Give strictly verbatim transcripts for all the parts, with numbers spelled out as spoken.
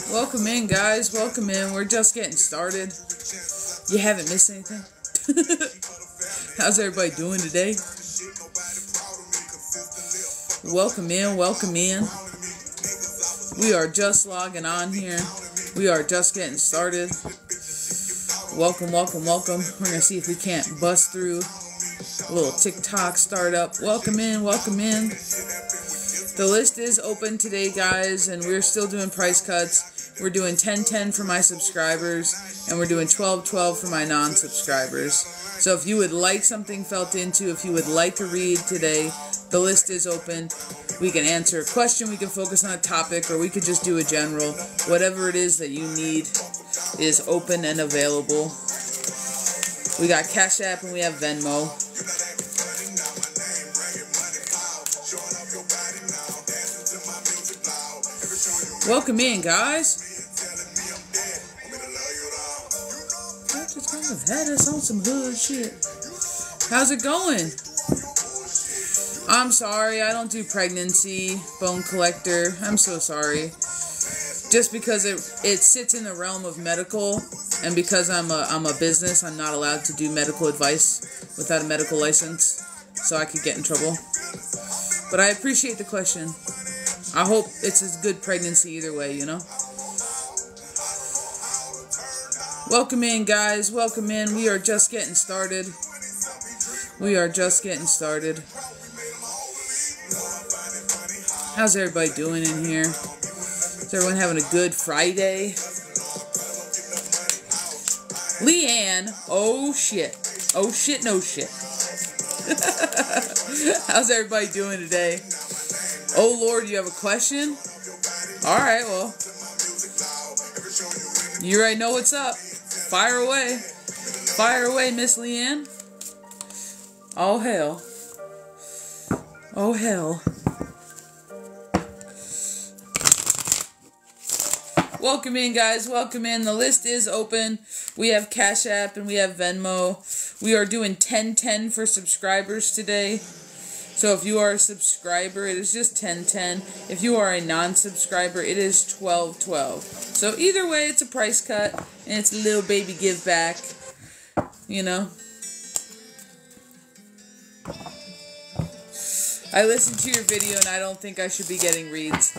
Welcome in, guys. Welcome in. We're just getting started. You haven't missed anything? How's everybody doing today? Welcome in. Welcome in. We are just logging on here. We are just getting started. Welcome, welcome, welcome. We're going to see if we can't bust through a little TikTok startup. Welcome in. Welcome in. The list is open today, guys, and we're still doing price cuts. We're doing ten ten for my subscribers, and we're doing twelve twelve for my non-subscribers. So if you would like something felt into, if you would like a read today, the list is open. We can answer a question, we can focus on a topic, or we could just do a general. Whatever it is that you need is open and available. We got Cash App and we have Venmo. Welcome in, guys. I just kind of had us on some hood shit. How's it going? I'm sorry, I don't do pregnancy, bone collector. I'm so sorry. Just because it it sits in the realm of medical, and because I'm a I'm a business, I'm not allowed to do medical advice without a medical license, so I could get in trouble. But I appreciate the question. I hope it's a good pregnancy either way, you know? Welcome in, guys. Welcome in. We are just getting started. We are just getting started. How's everybody doing in here? Is everyone having a good Friday? Leanne. Oh, shit. Oh, shit, no shit. How's everybody doing today? Oh, Lord, you have a question? Alright, well. You already know what's up. Fire away. Fire away, Miss Leanne. Oh, hell. Oh, hell. Welcome in, guys. Welcome in. The list is open. We have Cash App and we have Venmo. We are doing ten ten for subscribers today. So if you are a subscriber, it is just ten ten. If you are a non-subscriber, it is twelve twelve. So either way, it's a price cut, and it's a little baby give back, you know. I listened to your video, and I don't think I should be getting reads.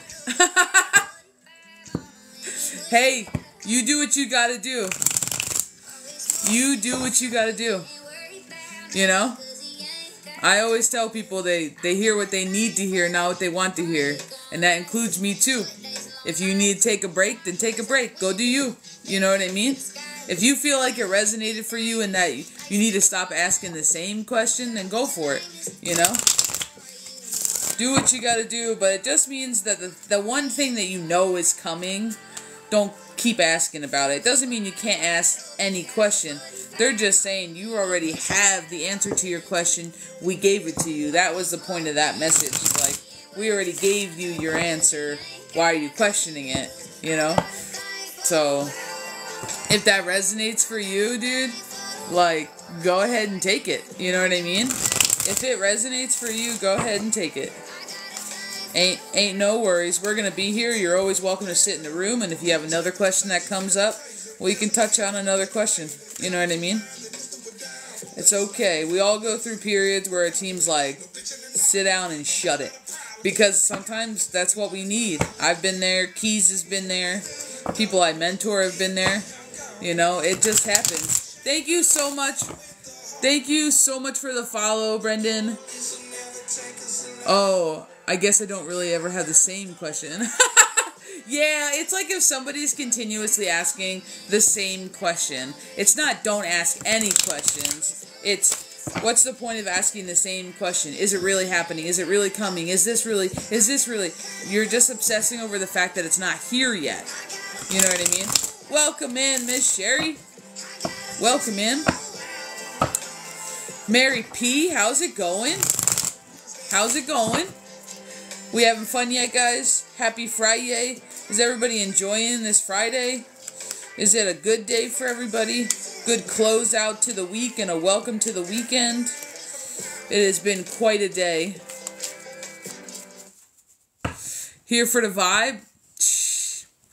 Hey, you do what you gotta do. You do what you gotta do. You know? I always tell people they, they hear what they need to hear, not what they want to hear. And that includes me too. If you need to take a break, then take a break. Go do you. You know what I mean? If you feel like it resonated for you and that you need to stop asking the same question, then go for it. You know? Do what you gotta do, but it just means that the, the one thing that you know is coming, don't keep asking about it. It doesn't mean you can't ask any question. They're just saying you already have the answer to your question. We gave it to you. That was the point of that message. Like, we already gave you your answer. Why are you questioning it? You know? So, if that resonates for you, dude, like, go ahead and take it. You know what I mean? If it resonates for you, go ahead and take it. Ain't, ain't no worries. We're going to be here. You're always welcome to sit in the room. And if you have another question that comes up, well, you can touch on another question. You know what I mean? It's okay. We all go through periods where it seems like, sit down and shut it. Because sometimes that's what we need. I've been there. Keys has been there. People I mentor have been there. You know, it just happens. Thank you so much. Thank you so much for the follow, Brendan. Oh, I guess I don't really ever have the same question. Yeah, it's like if somebody's continuously asking the same question. It's not don't ask any questions. It's what's the point of asking the same question? Is it really happening? Is it really coming? Is this really, is this really? You're just obsessing over the fact that it's not here yet. You know what I mean? Welcome in, Miss Sherry. Welcome in. Mary P, how's it going? How's it going? We having fun yet, guys? Happy Friday. Is everybody enjoying this Friday? Is it a good day for everybody? Good close out to the week and a welcome to the weekend. It has been quite a day. Here for the vibe.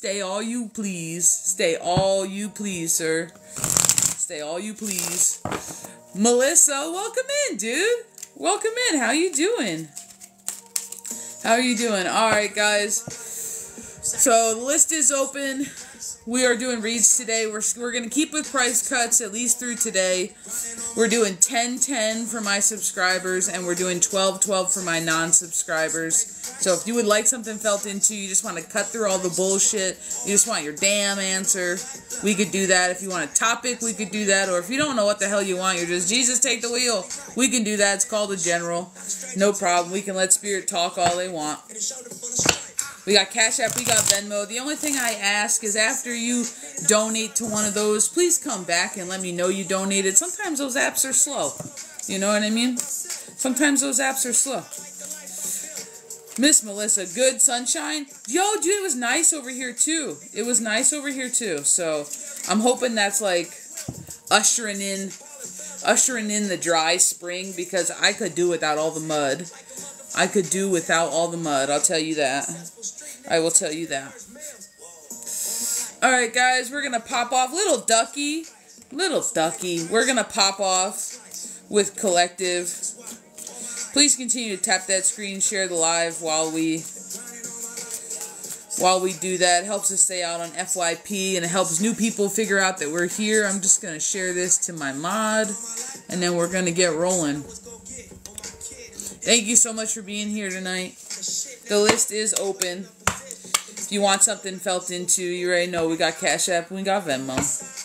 stay all you please. Stay all you please, sir. Stay all you please. Melissa, welcome in, dude. Welcome in. How you doing? How are you doing? Alright, guys. So, the list is open. We are doing reads today. We're, we're going to keep with price cuts at least through today. We're doing ten ten for my subscribers, and we're doing twelve twelve for my non-subscribers. So if you would like something felt into, you just want to cut through all the bullshit, you just want your damn answer, we could do that. If you want a topic, we could do that. Or if you don't know what the hell you want, you're just, Jesus, take the wheel, we can do that. It's called a general. No problem. We can let Spirit talk all they want. We got Cash App, we got Venmo. The only thing I ask is after you donate to one of those, please come back and let me know you donated. Sometimes those apps are slow. You know what I mean? Sometimes those apps are slow. Miss Melissa, good sunshine? Yo, dude, it was nice over here too. It was nice over here too. So I'm hoping that's like ushering in, ushering in the dry spring, because I could do without all the mud. I could do without all the mud, I'll tell you that. I will tell you that. Alright, guys, we're going to pop off. Little Ducky. Little Ducky. We're going to pop off with Collective. Please continue to tap that screen, share the live while we while we do that. It helps us stay out on F Y P, and it helps new people figure out that we're here. I'm just going to share this to my mod, and then we're going to get rolling. Thank you so much for being here tonight. The list is open. If you want something felt into, you already know we got Cash App and we got Venmo.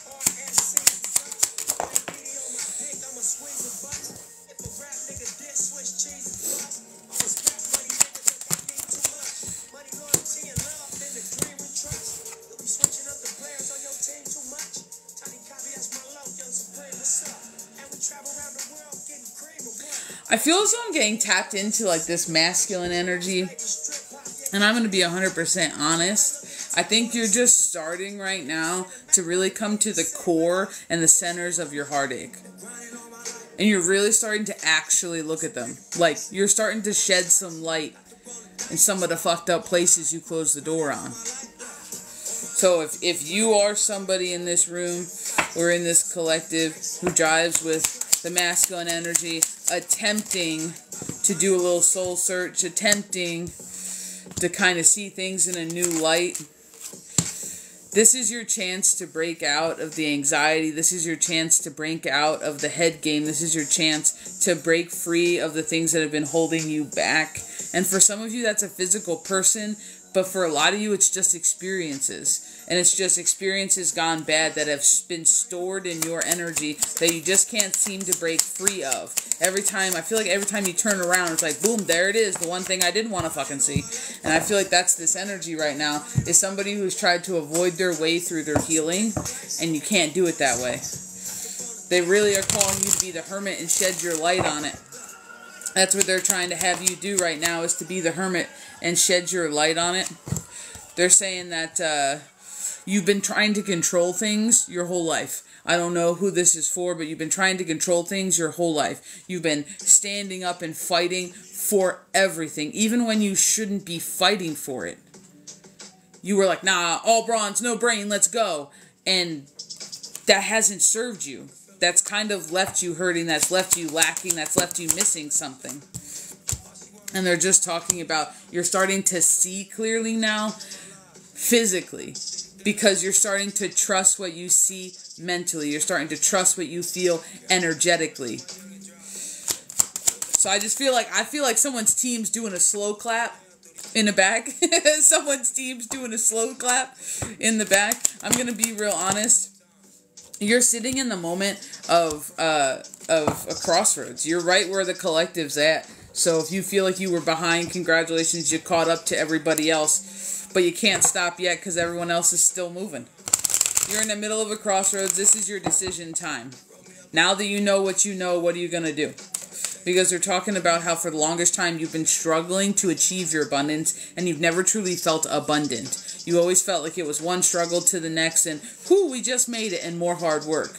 I feel as though I'm getting tapped into like this masculine energy, and I'm going to be one hundred percent honest. I think you're just starting right now to really come to the core and the centers of your heartache. And you're really starting to actually look at them. Like, you're starting to shed some light in some of the fucked up places you closed the door on. So if, if you are somebody in this room or in this collective who drives with the masculine energy, attempting to do a little soul search, attempting to kind of see things in a new light, this is your chance to break out of the anxiety. This is your chance to break out of the head game. This is your chance to break free of the things that have been holding you back. And for some of you, that's a physical person. But for a lot of you, it's just experiences. And it's just experiences gone bad that have been stored in your energy that you just can't seem to break free of. Every time, I feel like every time you turn around, it's like, boom, there it is, the one thing I didn't want to fucking see. And I feel like that's this energy right now, is somebody who's tried to avoid their way through their healing, and you can't do it that way. They really are calling you to be the hermit and shed your light on it. That's what they're trying to have you do right now, is to be the hermit and shed your light on it. They're saying that uh, you've been trying to control things your whole life. I don't know who this is for, but you've been trying to control things your whole life. You've been standing up and fighting for everything, even when you shouldn't be fighting for it. You were like, nah, all bronze, no brain, let's go. And that hasn't served you. That's kind of left you hurting, that's left you lacking, that's left you missing something. And they're just talking about, you're starting to see clearly now, physically, because you're starting to trust what you see mentally. You're starting to trust what you feel energetically. So I just feel like, I feel like someone's team's doing a slow clap in the back. Someone's team's doing a slow clap in the back. I'm going to be real honest. You're sitting in the moment of uh, of a crossroads. You're right where the collective's at. So if you feel like you were behind, congratulations, you caught up to everybody else. But you can't stop yet because everyone else is still moving. You're in the middle of a crossroads. This is your decision time. Now that you know what you know, what are you going to do? Because they're talking about how for the longest time you've been struggling to achieve your abundance, and you've never truly felt abundant. You always felt like it was one struggle to the next, and whoo, we just made it, and more hard work.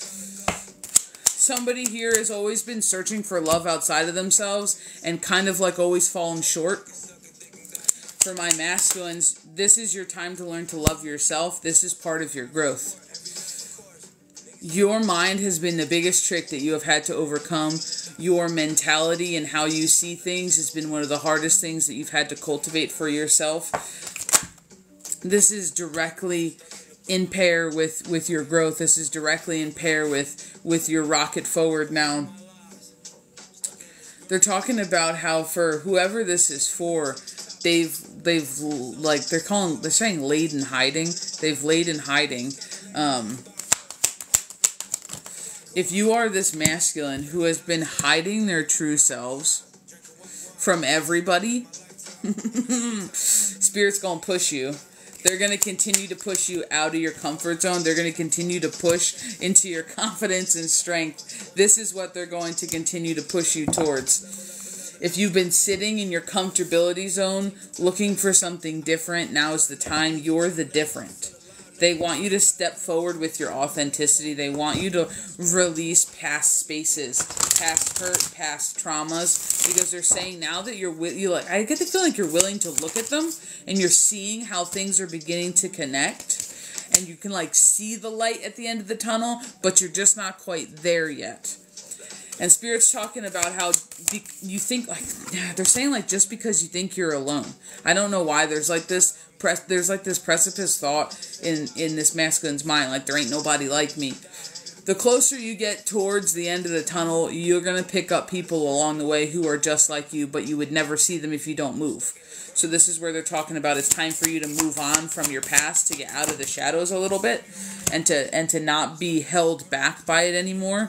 Somebody here has always been searching for love outside of themselves, and kind of like always fallen short. For my masculines, this is your time to learn to love yourself. This is part of your growth. Your mind has been the biggest trick that you have had to overcome. Your mentality and how you see things has been one of the hardest things that you've had to cultivate for yourself. This is directly in pair with, with your growth. This is directly in pair with, with your rocket forward now. They're talking about how for whoever this is for, they've, they've, like, they're calling, they're saying laid in hiding. They've laid in hiding. Um... If you are this masculine who has been hiding their true selves from everybody, Spirit's going to push you. They're going to continue to push you out of your comfort zone. They're going to continue to push into your confidence and strength. This is what they're going to continue to push you towards. If you've been sitting in your comfortability zone looking for something different, now is the time. You're the different. They want you to step forward with your authenticity. They want you to release past spaces, past hurt, past traumas, because they're saying now that you're you like I get the feeling like you're willing to look at them and you're seeing how things are beginning to connect, and you can like see the light at the end of the tunnel, but you're just not quite there yet. And Spirit's talking about how be, you think, like, they're saying, like, just because you think you're alone. I don't know why there's, like, this, pre- there's, like, this precipice thought in, in this masculine's mind, like, there ain't nobody like me. The closer you get towards the end of the tunnel, you're going to pick up people along the way who are just like you, but you would never see them if you don't move. So this is where they're talking about it's time for you to move on from your past, to get out of the shadows a little bit, and to, and to not be held back by it anymore.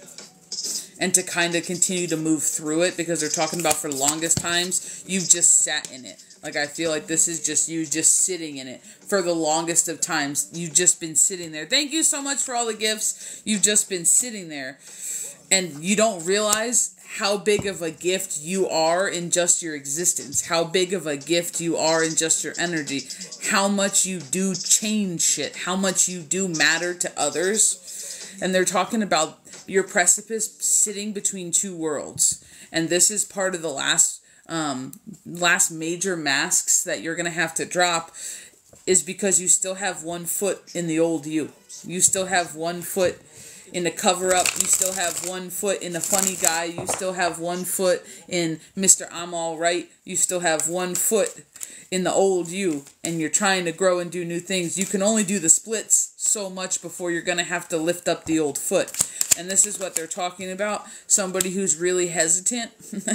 And to kind of continue to move through it, because they're talking about for the longest times, you've just sat in it. Like, I feel like this is just you just sitting in it. For the longest of times, you've just been sitting there. Thank you so much for all the gifts. You've just been sitting there. And you don't realize how big of a gift you are in just your existence. How big of a gift you are in just your energy. How much you do change shit. How much you do matter to others. And they're talking about your precipice sitting between two worlds. And this is part of the last um, last major masks that you're going to have to drop, is because you still have one foot in the old you. You still have one foot in the cover-up. You still have one foot in the funny guy. You still have one foot in Mister I'm all right. You still have one foot in the old you, and you're trying to grow and do new things. You can only do the splits so much before you're going to have to lift up the old foot. And this is what they're talking about. Somebody who's really hesitant.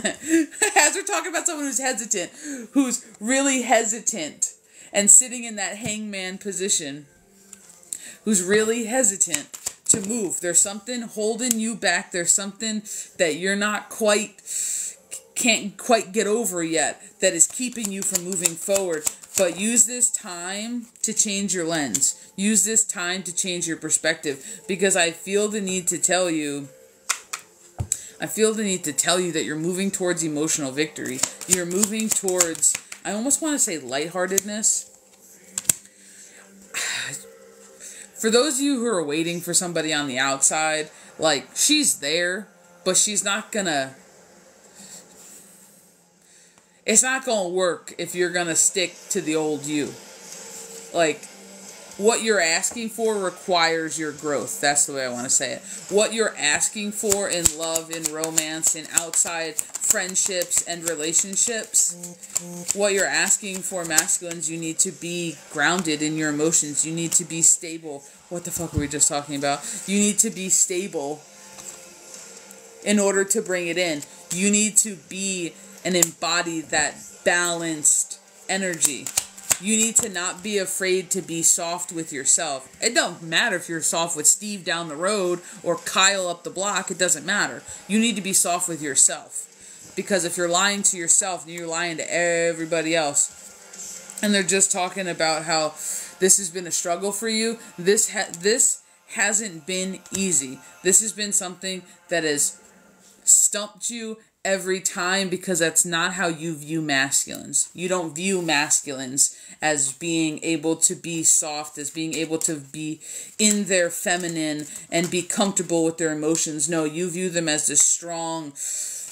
As we're talking about someone who's hesitant, who's really hesitant and sitting in that hangman position, who's really hesitant to move. There's something holding you back. There's something that you're not quite, can't quite get over yet that is keeping you from moving forward. But use this time to change your lens. Use this time to change your perspective. Because I feel the need to tell you, I feel the need to tell you that you're moving towards emotional victory. You're moving towards, I almost want to say lightheartedness. For those of you who are waiting for somebody on the outside, like, she's there, but she's not gonna, it's not gonna work if you're gonna stick to the old you. Like, what you're asking for requires your growth. That's the way I want to say it. What you're asking for in love, in romance, in outside friendships and relationships, what you're asking for, masculines, you need to be grounded in your emotions. You need to be stable. What the fuck were we just talking about? You need to be stable in order to bring it in. You need to be and embody that balanced energy. You need to not be afraid to be soft with yourself. It don't matter if you're soft with Steve down the road or Kyle up the block. It doesn't matter. You need to be soft with yourself. Because if you're lying to yourself, then you're lying to everybody else. And they're just talking about how this has been a struggle for you. This ha- this hasn't been easy. This has been something that has stumped you every time, because that's not how you view masculines. You don't view masculines as being able to be soft, as being able to be in their feminine and be comfortable with their emotions. No, you view them as this strong,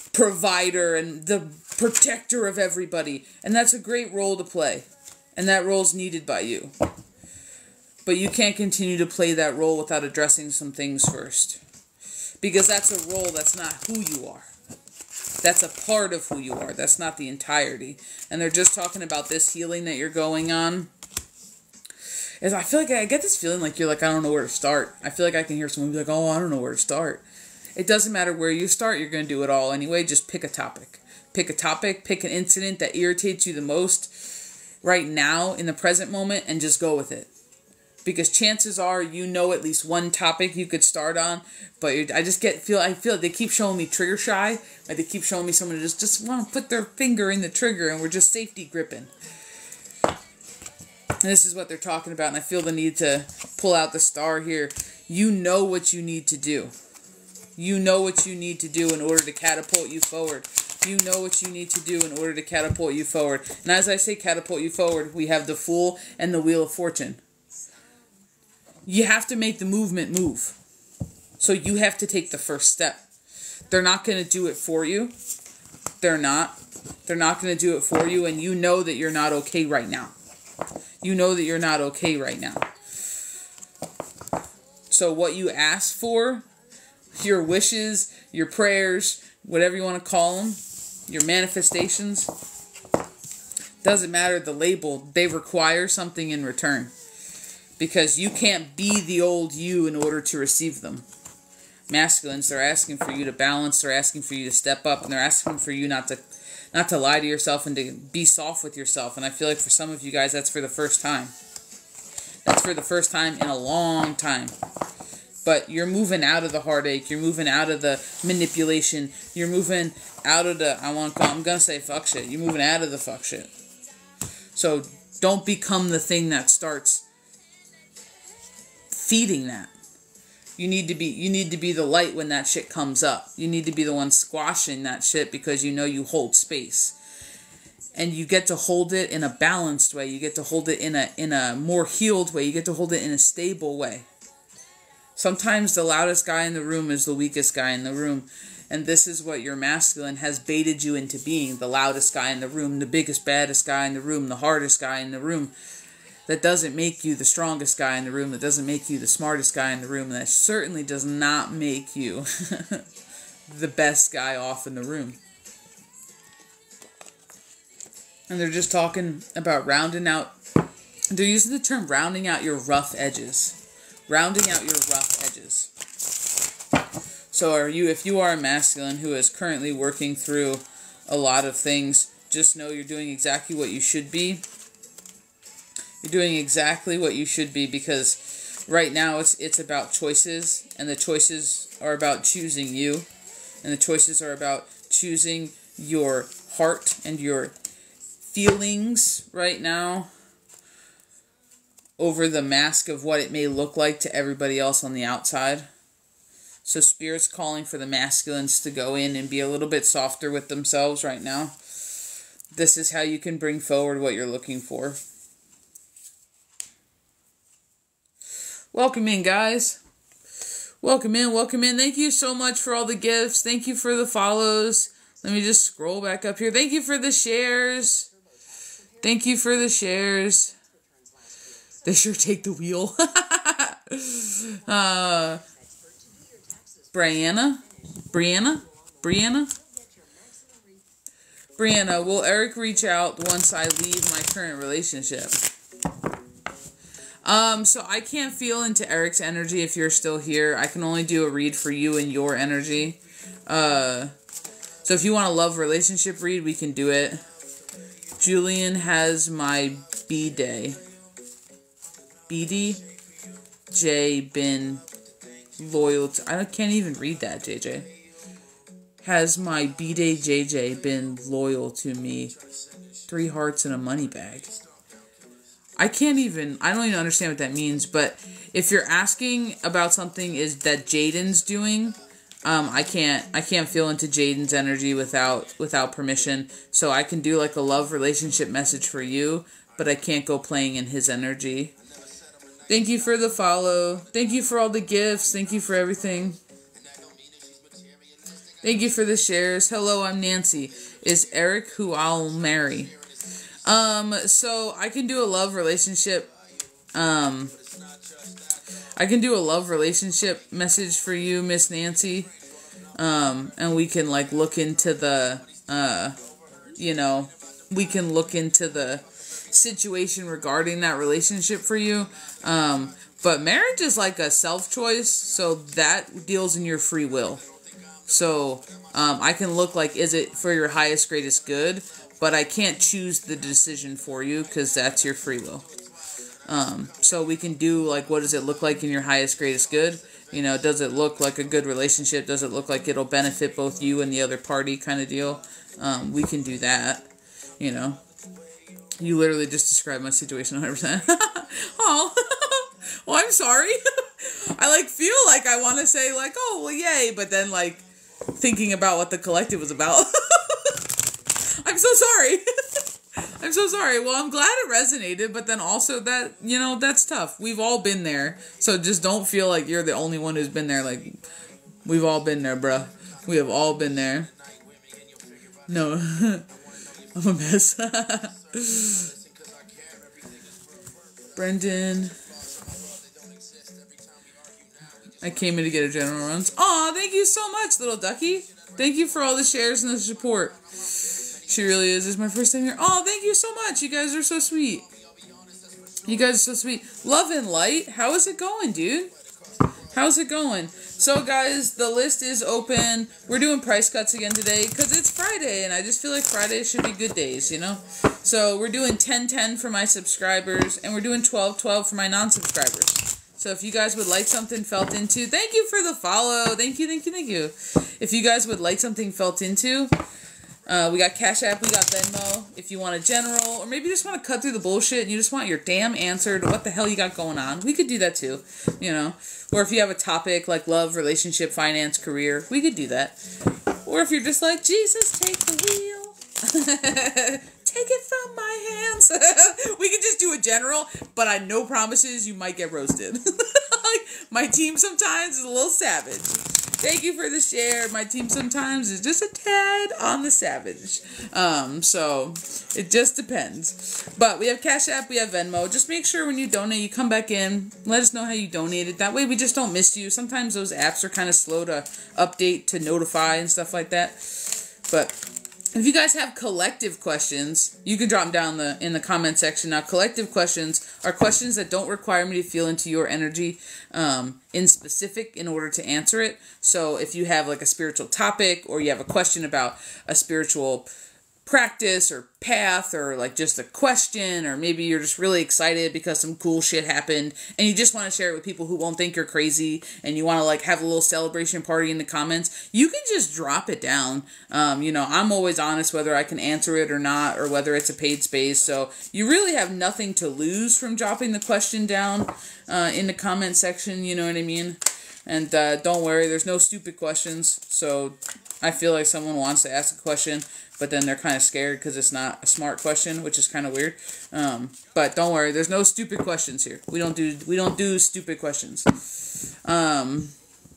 provider and the protector of everybody. And that's a great role to play. And that role's needed by you. But you can't continue to play that role without addressing some things first. Because that's a role that's not who you are. That's a part of who you are. That's not the entirety. And they're just talking about this healing that you're going on. Is I feel like I get this feeling like you're like, I don't know where to start. I feel like I can hear someone be like, oh, I don't know where to start. It doesn't matter where you start. You're going to do it all anyway. Just pick a topic. Pick a topic. Pick an incident that irritates you the most right now in the present moment and just go with it. Because chances are you know at least one topic you could start on, but I just get feel I feel they keep showing me trigger shy, like they keep showing me someone who just just want to put their finger in the trigger and we're just safety gripping. And this is what they're talking about, and I feel the need to pull out the star here. You know what you need to do. You know what you need to do in order to catapult you forward. You know what you need to do in order to catapult you forward. And as I say catapult you forward, we have the Fool and the Wheel of Fortune. You have to make the movement move. So you have to take the first step. They're not going to do it for you. They're not. They're not going to do it for you, and you know that you're not okay right now. You know that you're not okay right now. So what you ask for, your wishes, your prayers, whatever you want to call them, your manifestations, doesn't matter the label, they require something in return. Because you can't be the old you in order to receive them. Masculines, they're asking for you to balance, they're asking for you to step up, and they're asking for you not to not to lie to yourself and to be soft with yourself. And I feel like for some of you guys, that's for the first time. That's for the first time in a long time. But you're moving out of the heartache, you're moving out of the manipulation, you're moving out of the, I want to call, I'm going to say fuck shit, you're moving out of the fuck shit. So don't become the thing that starts feeding that. You need to be you need to be the light when that shit comes up. You need to be the one squashing that shit because you know you hold space. And you get to hold it in a balanced way. You get to hold it in a in a more healed way. You get to hold it in a stable way. Sometimes the loudest guy in the room is the weakest guy in the room. And this is what your masculine has baited you into being. The loudest guy in the room, the biggest, baddest guy in the room, the hardest guy in the room. That doesn't make you the strongest guy in the room. That doesn't make you the smartest guy in the room. That certainly does not make you the best guy off in the room. And they're just talking about rounding out. They're using the term rounding out your rough edges. Rounding out your rough edges. So are you, if you are a masculine who is currently working through a lot of things, just know you're doing exactly what you should be. You're doing exactly what you should be, because right now it's it's about choices, and the choices are about choosing you, and the choices are about choosing your heart and your feelings right now over the mask of what it may look like to everybody else on the outside. So Spirit's calling for the masculines to go in and be a little bit softer with themselves right now. This is how you can bring forward what you're looking for. Welcome in, guys. Welcome in, welcome in. Thank you so much for all the gifts. Thank you for the follows. Let me just scroll back up here. Thank you for the shares. Thank you for the shares. They sure take the wheel. uh, Brianna? Brianna? Brianna? Brianna, will Eric reach out once I leave my current relationship? Um, so I can't feel into Eric's energy if you're still here. I can only do a read for you and your energy. Uh, so if you want a love relationship read, we can do it. Julian has my B-Day. B D J been loyal to... I can't even read that, J J. Has my B-Day J J been loyal to me? Three hearts and a money bag. I can't even, I don't even understand what that means, but if you're asking about something is that Jaden's doing, um, I can't, I can't feel into Jaden's energy without, without permission, so I can do like a love relationship message for you, but I can't go playing in his energy. Thank you for the follow, thank you for all the gifts, thank you for everything. Thank you for the shares. Hello, I'm Nancy. Is Eric who I'll marry? Um, so I can do a love relationship. Um, I can do a love relationship message for you, Miss Nancy. Um, and we can like look into the, uh, you know, we can look into the situation regarding that relationship for you. Um, but marriage is like a self-choice, so that deals in your free will. So, um, I can look like, is it for your highest, greatest good? But I can't choose the decision for you because that's your free will. Um, so we can do like, what does it look like in your highest, greatest good? You know, does it look like a good relationship? Does it look like it'll benefit both you and the other party kind of deal? Um, we can do that, you know. You literally just described my situation one hundred percent. Oh, well, I'm sorry. I like feel like I want to say like, oh, well, yay. But then like thinking about what the collective was about. I'm so sorry. I'm so sorry. Well, I'm glad it resonated, but then also that, you know, that's tough. We've all been there. So just don't feel like you're the only one who's been there. Like, we've all been there, bruh. We have all been there. No. I'm a mess. Brendan. I came in to get a general runs. Aw, thank you so much, little ducky. Thank you for all the shares and the support. She really is. This is my first time here. Oh, thank you so much. You guys are so sweet. You guys are so sweet. Love and Light. How is it going, dude? How's it going? So, guys, the list is open. We're doing price cuts again today because it's Friday, and I just feel like Fridays should be good days, you know? So, we're doing ten ten for my subscribers, and we're doing twelve twelve for my non-subscribers. So, if you guys would like something felt into, thank you for the follow. Thank you, thank you, thank you. If you guys would like something felt into, Uh, we got Cash App, we got Venmo, if you want a general, or maybe you just want to cut through the bullshit and you just want your damn answer to what the hell you got going on. We could do that too, you know. Or if you have a topic like love, relationship, finance, career, we could do that. Or if you're just like, Jesus, take the wheel. Take it from my hands. We could just do a general, but I no promises you might get roasted. Like, my team sometimes is a little savage. Thank you for the share. My team sometimes is just a tad on the savage. Um, so it just depends. But we have Cash App, we have Venmo. Just make sure when you donate, you come back in. Let us know how you donated. That way we just don't miss you. Sometimes those apps are kind of slow to update, to notify and stuff like that. But if you guys have collective questions, you can drop them down the in the comment section. Now, collective questions are questions that don't require me to feel into your energy um, in specific in order to answer it. So if you have like a spiritual topic or you have a question about a spiritual practice or path or like just a question, or maybe you're just really excited because some cool shit happened and you just want to share it with people who won't think you're crazy and you want to like have a little celebration party in the comments, you can just drop it down. Um, you know, I'm always honest whether I can answer it or not, or whether it's a paid space. So you really have nothing to lose from dropping the question down uh, in the comment section. You know what I mean? And uh, don't worry, there's no stupid questions. So I feel like someone wants to ask a question, but then they're kind of scared because it's not a smart question, which is kind of weird. Um, but don't worry, there's no stupid questions here. We don't do we don't do stupid questions. Um,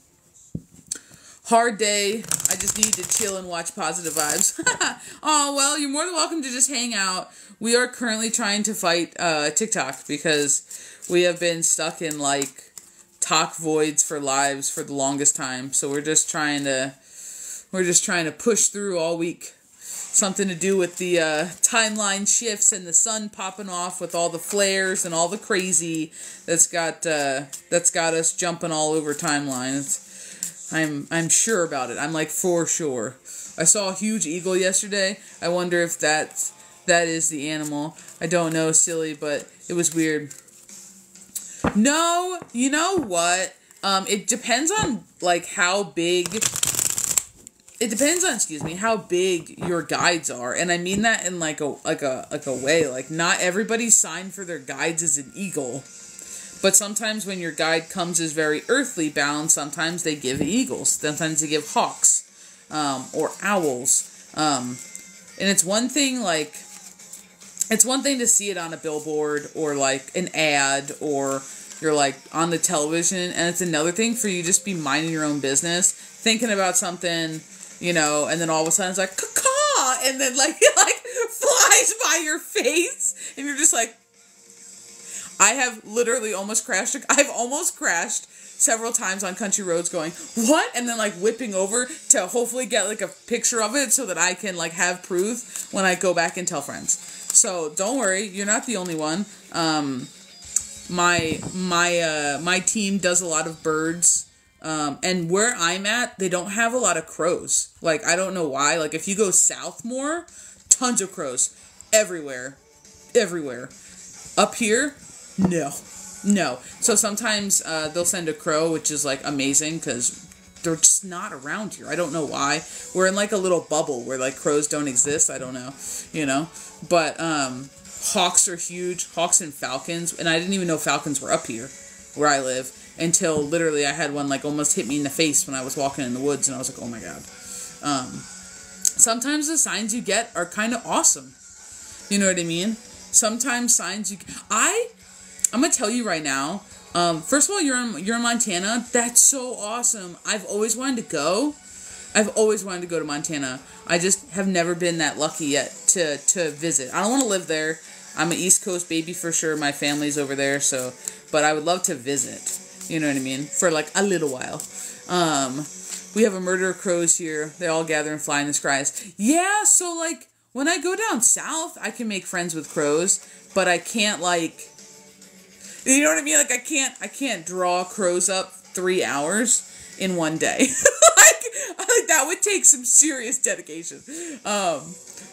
hard day. I just need to chill and watch Positive Vibes. Oh, well, you're more than welcome to just hang out. We are currently trying to fight uh, TikTok because we have been stuck in like talk voids for lives for the longest time. So we're just trying to we're just trying to push through all week. Something to do with the uh, timeline shifts and the sun popping off with all the flares and all the crazy that's got uh, that's got us jumping all over timelines. I'm I'm sure about it. I'm like for sure. I saw a huge eagle yesterday. I wonder if that that is the animal. I don't know, silly, but it was weird. No, you know what? Um, it depends on like how big. It depends on, excuse me, how big your guides are, and I mean that in like a like a like a way. Like not everybody's sign for their guides is an eagle, but sometimes when your guide comes as very earthly bound, sometimes they give eagles, sometimes they give hawks, um, or owls, um, and it's one thing like it's one thing to see it on a billboard or like an ad or you're like on the television, and it's another thing for you to just be minding your own business, thinking about something. you know, and then all of a sudden it's like, caw, and then like, it like flies by your face, and you're just like, I have literally almost crashed, I've almost crashed several times on country roads going, what? And then like whipping over to hopefully get like a picture of it so that I can like have proof when I go back and tell friends. So don't worry, you're not the only one. Um, my, my, uh, my team does a lot of birds. Um, and where I'm at, they don't have a lot of crows. Like, I don't know why. Like, if you go south more, tons of crows. Everywhere. Everywhere. Up here, no. No. So sometimes uh, they'll send a crow, which is, like, amazing, because they're just not around here. I don't know why. We're in, like, a little bubble where, like, crows don't exist. I don't know. You know? But um, hawks are huge. Hawks and falcons. And I didn't even know falcons were up here, where I live. Until literally I had one like almost hit me in the face when I was walking in the woods, and I was like, oh my god. Um, sometimes the signs you get are kind of awesome. You know what I mean? Sometimes signs you... I, I'm going to tell you right now, um, first of all, you're in, you're in Montana. That's so awesome. I've always wanted to go. I've always wanted to go to Montana. I just have never been that lucky yet to, to visit. I don't want to live there. I'm an East Coast baby for sure. My family's over there, so... But I would love to visit. You know what I mean? For like a little while. Um, we have a murder of crows here. They all gather and fly in the skies. Yeah, so like when I go down south, I can make friends with crows, but I can't like, you know what I mean? Like I can't, I can't draw crows up three hours in one day. like, like that would take some serious dedication. Um,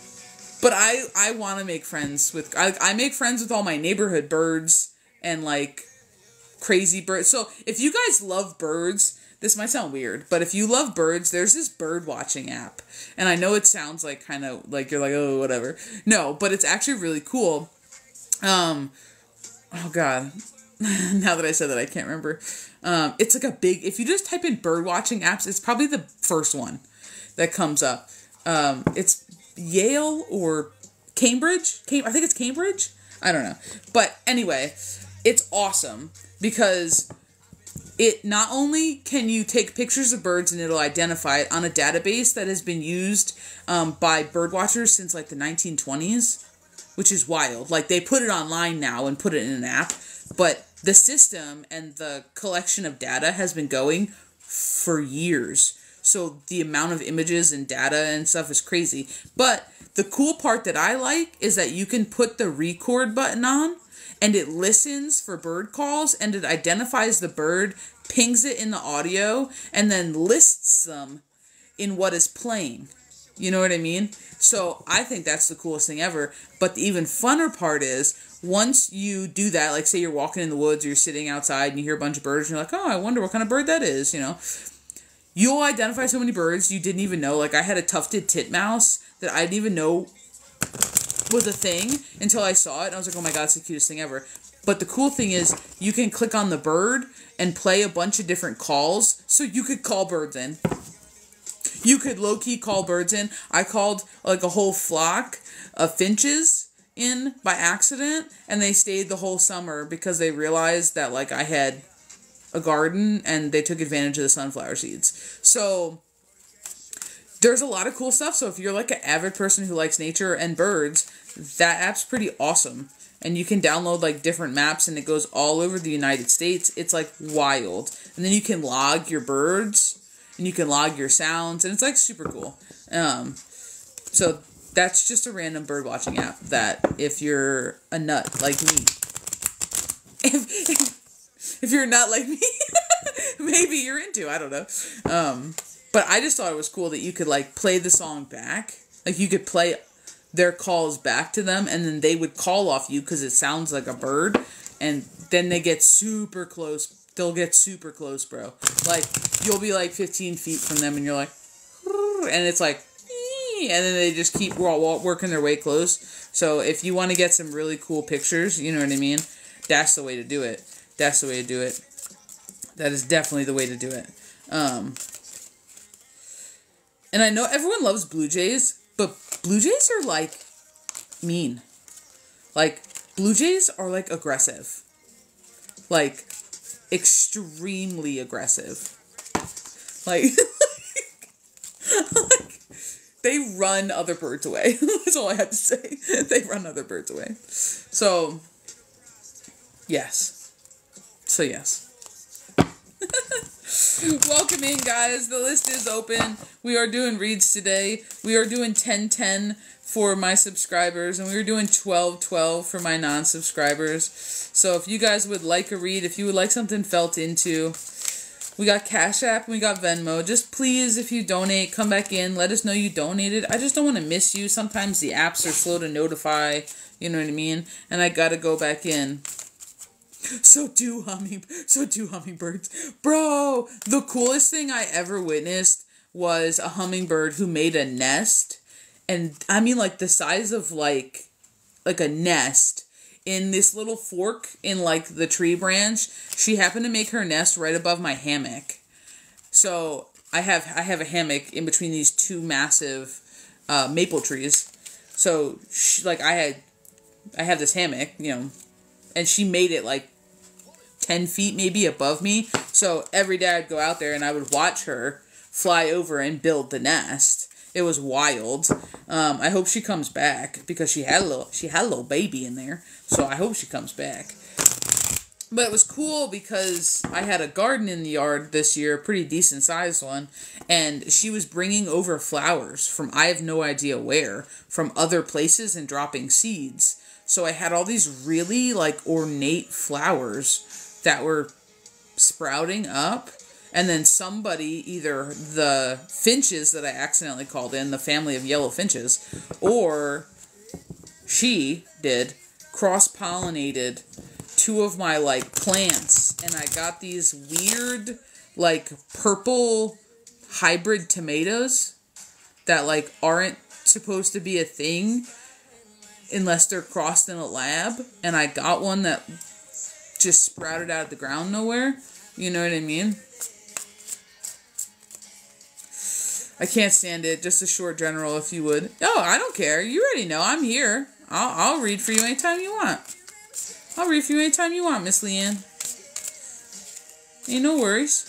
but I, I want to make friends with, I, I make friends with all my neighborhood birds and like, crazy birds. So if you guys love birds, this might sound weird, but if you love birds, there's this bird watching app. And I know it sounds like kind of like you're like, oh, whatever. No, but it's actually really cool. Um, oh god. Now that I said that, I can't remember. Um, it's like a big, if you just type in bird watching apps, it's probably the first one that comes up. Um, it's Yale or Cambridge. Cam- I think it's Cambridge. I don't know. But anyway, it's awesome. Because it not only can you take pictures of birds and it'll identify it on a database that has been used um, by bird watchers since like the nineteen twenties, which is wild. Like they put it online now and put it in an app, but the system and the collection of data has been going for years. So the amount of images and data and stuff is crazy. But the cool part that I like is that you can put the record button on, and it listens for bird calls, and it identifies the bird, pings it in the audio, and then lists them in what is playing. You know what I mean? So I think that's the coolest thing ever. But the even funner part is, once you do that, like say you're walking in the woods, or you're sitting outside, and you hear a bunch of birds, and you're like, oh, I wonder what kind of bird that is, you know? You'll identify so many birds you didn't even know. Like I had a tufted titmouse that I didn't even know was a thing until I saw it, and I was like, oh my god, it's the cutest thing ever. But the cool thing is you can click on the bird and play a bunch of different calls, so you could call birds in. You could low-key call birds in. I called like a whole flock of finches in by accident, and they stayed the whole summer because they realized that like I had a garden, and they took advantage of the sunflower seeds. So there's a lot of cool stuff. So if you're like an avid person who likes nature and birds, that app's pretty awesome. And you can download like different maps, and it goes all over the United States. It's like wild. And then you can log your birds, and you can log your sounds, and it's like super cool. Um, so that's just a random bird watching app that if you're a nut like me, if, if, if you're a nut like me, maybe you're into, I don't know. Um, But I just thought it was cool that you could, like, play the song back. Like, you could play their calls back to them, and then they would call off you because it sounds like a bird. And then they get super close. They'll get super close, bro. Like, you'll be, like, fifteen feet from them, and you're like, and it's like, and then they just keep working their way close. So if you want to get some really cool pictures, you know what I mean? That's the way to do it. That's the way to do it. That is definitely the way to do it. Um... And I know everyone loves Blue Jays, but Blue Jays are, like, mean. Like, Blue Jays are, like, aggressive. Like, extremely aggressive. Like, Like, they run other birds away. That's all I have to say. They run other birds away. So, yes. So, yes. Welcome in, guys. The list is open. We are doing reads today. We are doing ten ten for my subscribers, and we are doing twelve twelve for my non-subscribers. So if you guys would like a read, if you would like something felt into, we got Cash App and we got Venmo. Just please, if you donate, come back in. Let us know you donated. I just don't want to miss you. Sometimes the apps are slow to notify. You know what I mean? And I gotta go back in. So do humming, so do hummingbirds. Bro, the coolest thing I ever witnessed was a hummingbird who made a nest. And I mean like the size of like, like a nest in this little fork in like the tree branch. She happened to make her nest right above my hammock. So I have, I have a hammock in between these two massive uh, maple trees. So she, like I had, I have this hammock, you know, and she made it like ten feet maybe above me. So every day I'd go out there and I would watch her fly over and build the nest. It was wild. Um, I hope she comes back because she had a little, she had a little baby in there. So I hope she comes back. But it was cool because I had a garden in the yard this year, a pretty decent sized one. And she was bringing over flowers from I have no idea where, from other places and dropping seeds. So I had all these really, like, ornate flowers that were sprouting up. And then somebody, either the finches that I accidentally called in, the family of yellow finches, or she did, cross-pollinated two of my, like, plants. And I got these weird, like, purple hybrid tomatoes that, like, aren't supposed to be a thing unless they're crossed in a lab, and I got one that just sprouted out of the ground nowhere. You know what I mean? I can't stand it. Just a short general, if you would. No, I don't care. You already know. I'm here. I'll, I'll read for you anytime you want. I'll read for you anytime you want, Miss Leanne. Ain't no worries.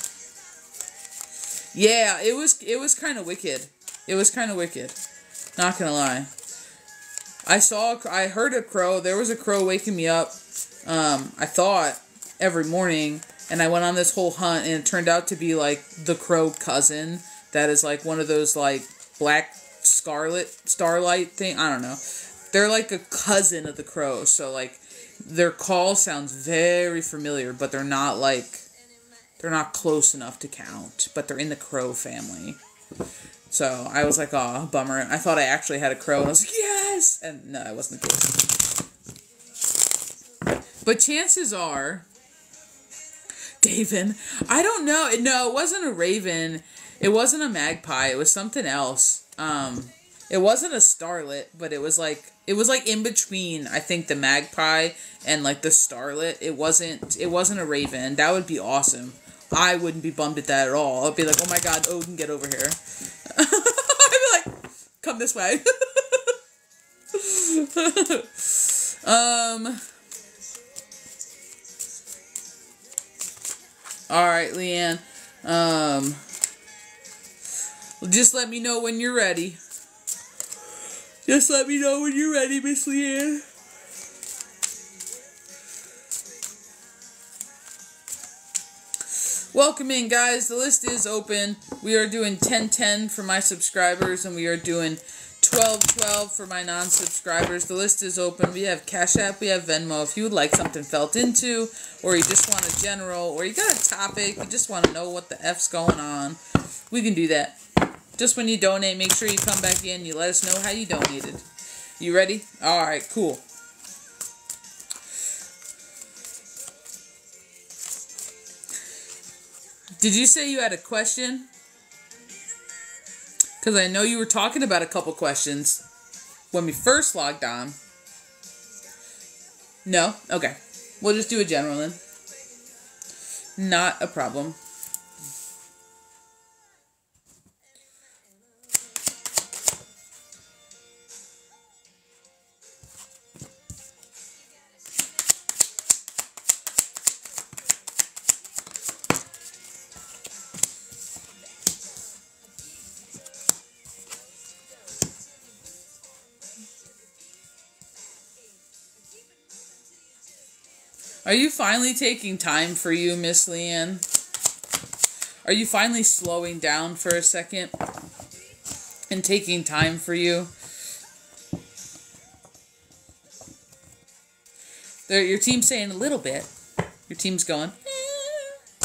Yeah, it was, it was kind of wicked. It was kind of wicked. Not gonna lie. I saw, I heard a crow. There was a crow waking me up, um, I thought, every morning. And I went on this whole hunt, and it turned out to be, like, the crow cousin. That is, like, one of those, like, black scarlet, starlight thing. I don't know. They're, like, a cousin of the crow. So, like, their call sounds very familiar, but they're not, like, they're not close enough to count. But they're in the crow family. So, I was like, oh, bummer. I thought I actually had a crow, and I was like, yes! And no, it wasn't the case. But chances are, David, I don't know. No, it wasn't a raven. It wasn't a magpie. It was something else. Um, it wasn't a starlet, but it was like, it was like in between, I think, the magpie and like the starlet. It wasn't, it wasn't a raven. That would be awesome. I wouldn't be bummed at that at all. I'd be like, oh my god, Odin, get over here. I'd be like, come this way. um. Alright, Leanne. Um. Just let me know when you're ready. Just let me know when you're ready, Miss Leanne. Welcome in, guys. The list is open. We are doing ten ten for my subscribers, and we are doing twelve twelve for my non-subscribers. The list is open. We have Cash App, we have Venmo. If you would like something felt into, or you just want a general, or you got a topic, you just want to know what the F's going on, we can do that. Just when you donate, make sure you come back in. You let us know how you donated. You ready? Alright, cool. Did you say you had a question? Because I know you were talking about a couple questions when we first logged on. No? Okay. We'll just do a general then. Not a problem. Are you finally taking time for you, Miss Leanne? Are you finally slowing down for a second and taking time for you? They're, your team's saying a little bit. Your team's going, eh.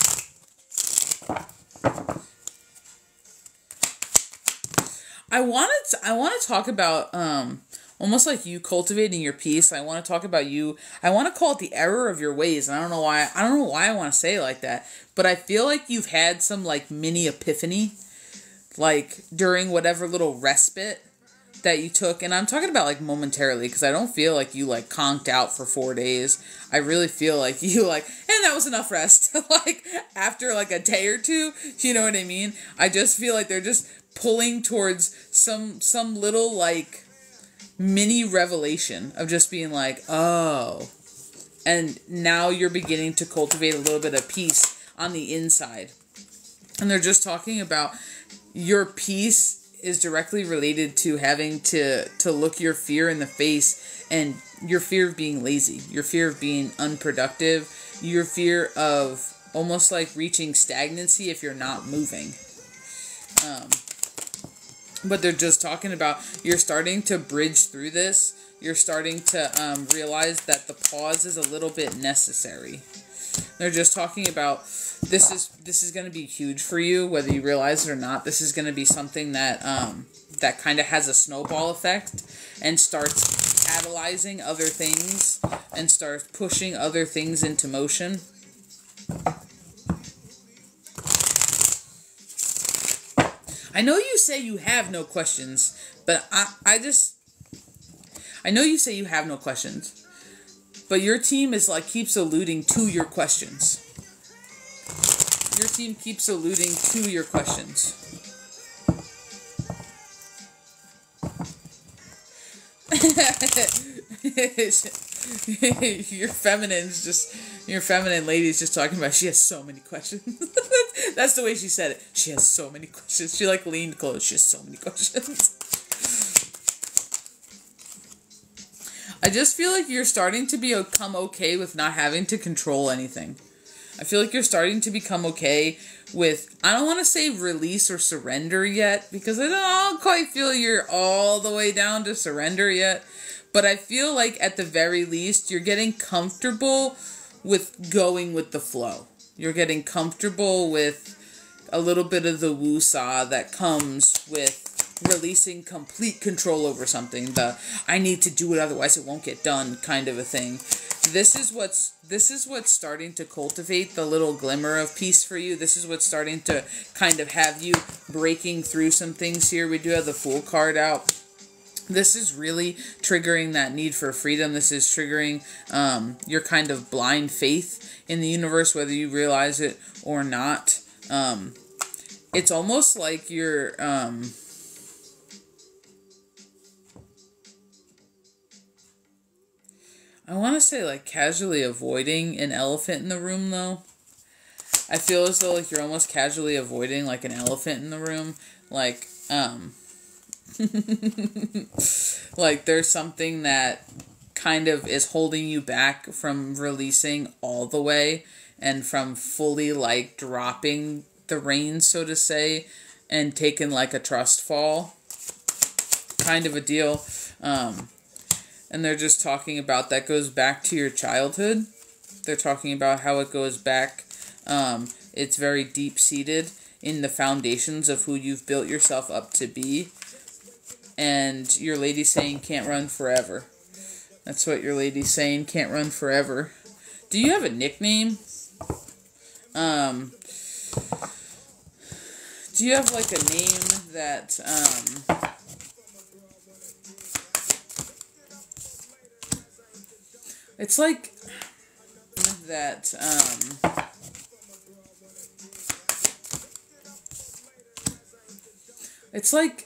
I want to I want to talk about um almost like you cultivating your peace. I want to talk about you. I want to call it the error of your ways. And I don't know why. I don't know why I want to say it like that. But I feel like you've had some like mini epiphany, like during whatever little respite that you took. And I'm talking about like momentarily, because I don't feel like you like conked out for four days. I really feel like you like, and that was enough rest. Like after like a day or two, you know what I mean? I just feel like they're just pulling towards some some little like mini revelation of just being like, oh, and now you're beginning to cultivate a little bit of peace on the inside. And they're just talking about your peace is directly related to having to to look your fear in the face, and your fear of being lazy, your fear of being unproductive, your fear of almost like reaching stagnancy if you're not moving. Um, but they're just talking about you're starting to bridge through this. You're starting to um, realize that the pause is a little bit necessary. They're just talking about this is this is going to be huge for you, whether you realize it or not. This is going to be something that um, that kind of has a snowball effect and starts catalyzing other things and starts pushing other things into motion. I know you say you have no questions, but I, I just... I know you say you have no questions, but your team is like keeps alluding to your questions. Your team keeps alluding to your questions. Your feminine's just, your feminine lady's just talking about she has so many questions. That's the way she said it. She has so many questions. She like leaned close. She has so many questions. I just feel like you're starting to become okay with not having to control anything. I feel like you're starting to become okay with, I don't want to say release or surrender yet, because I don't quite feel you're all the way down to surrender yet. But I feel like at the very least, you're getting comfortable with going with the flow. You're getting comfortable with a little bit of the woo-saw that comes with releasing complete control over something. The I need to do it otherwise it won't get done kind of a thing. This is what's this is what's starting to cultivate the little glimmer of peace for you. This is what's starting to kind of have you breaking through some things here. We do have the Fool card out. This is really triggering that need for freedom. This is triggering um, your kind of blind faith in the universe, whether you realize it or not. Um, it's almost like you're... Um, I want to say like casually avoiding an elephant in the room, though. I feel as though like you're almost casually avoiding like an elephant in the room. Like, um... like there's something that kind of is holding you back from releasing all the way and from fully like dropping the reins, so to say, and taking like a trust fall kind of a deal. Um, and they're just talking about that goes back to your childhood. They're talking about how it goes back. Um, it's very deep-seated in the foundations of who you've built yourself up to be. And your lady's saying can't run forever. That's what your lady's saying, can't run forever. Do you have a nickname? Um, do you have like a name that, um, it's like that, um, it's like,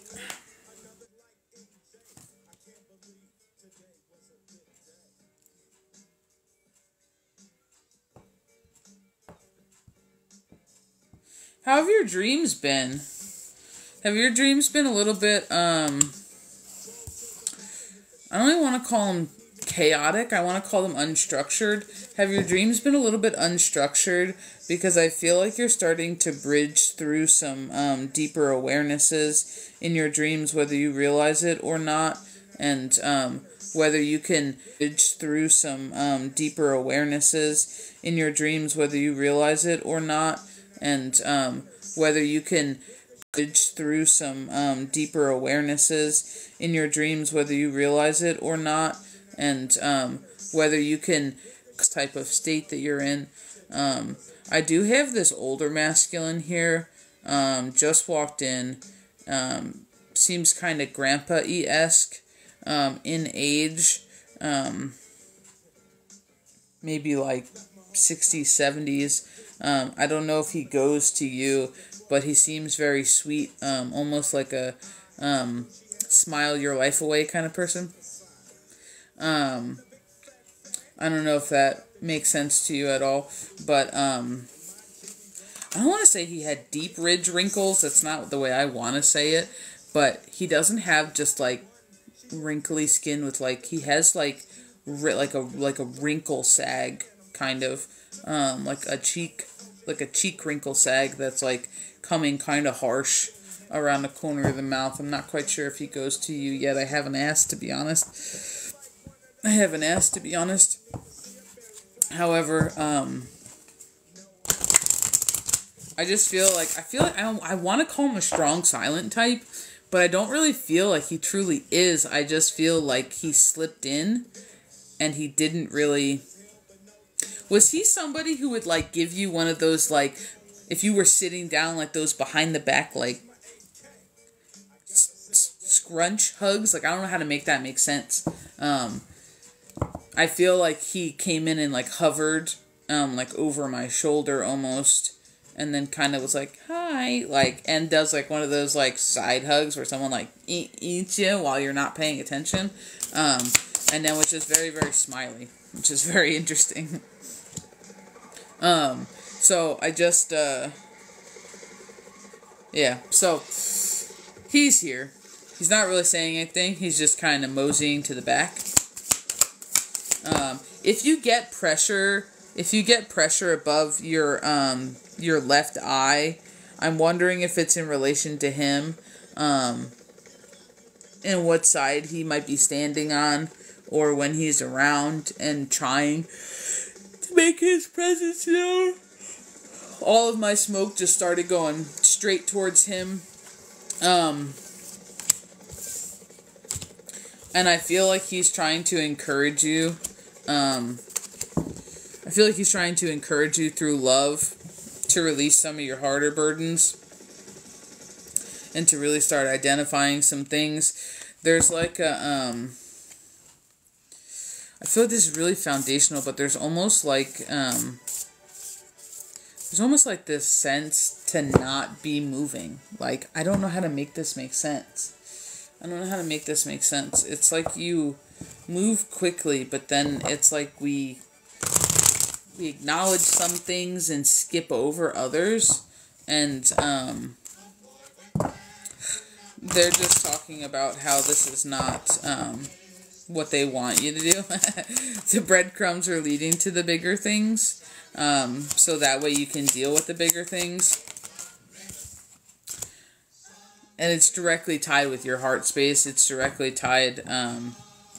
how have your dreams been? Have your dreams been a little bit, um, I don't even want to call them chaotic. I want to call them unstructured. Have your dreams been a little bit unstructured? Because I feel like you're starting to bridge through some um, deeper awarenesses in your dreams, whether you realize it or not. And um, whether you can bridge through some um, deeper awarenesses in your dreams, whether you realize it or not. And um, whether you can bridge through some um, deeper awarenesses in your dreams, whether you realize it or not. And um, whether you can type of state that you're in. Um, I do have this older masculine here, um, just walked in, um, seems kind of grandpa-y-esque, um, in age, um, maybe like sixties, seventies, um, I don't know if he goes to you, but he seems very sweet, um, almost like a, um, smile your life away kind of person. Um, I don't know if that makes sense to you at all, but, um, I don't want to say he had deep ridge wrinkles. That's not the way I want to say it, but he doesn't have just, like, wrinkly skin with, like, he has, like, ri- like a, like a wrinkle sag, kind of, um, like a cheek, like a cheek wrinkle sag that's, like, coming kind of harsh around the corner of the mouth. I'm not quite sure if he goes to you yet. I haven't asked, to be honest. I haven't asked, to be honest. However, um, I just feel like, I feel like, I, I want to call him a strong silent type, but I don't really feel like he truly is. I just feel like he slipped in, and he didn't really, was he somebody who would, like, give you one of those, like, if you were sitting down, like, those behind the back, like, scrunch hugs? Like, I don't know how to make that make sense. Um, I feel like he came in and, like, hovered, um, like, over my shoulder almost, and then kind of was like, hi, like, and does, like, one of those, like, side hugs where someone, like, eat, eats you while you're not paying attention, um, and then was just very, very smiley, which is very interesting. um, so, I just, uh, yeah, so, he's here. He's not really saying anything, he's just kind of moseying to the back. Um, if you get pressure, if you get pressure above your, um, your left eye, I'm wondering if it's in relation to him, um, and what side he might be standing on, or when he's around and trying to make his presence known. All of my smoke just started going straight towards him, um, and I feel like he's trying to encourage you. Um, I feel like he's trying to encourage you through love to release some of your harder burdens and to really start identifying some things. There's like a, um, I feel like this is really foundational, but there's almost like, um, there's almost like this sense to not be moving. Like, I don't know how to make this make sense. I don't know how to make this make sense. It's like you move quickly, but then it's like we we acknowledge some things and skip over others, and um, they're just talking about how this is not um, what they want you to do. The breadcrumbs are leading to the bigger things, um, so that way you can deal with the bigger things. And it's directly tied with your heart space. It's directly tied um,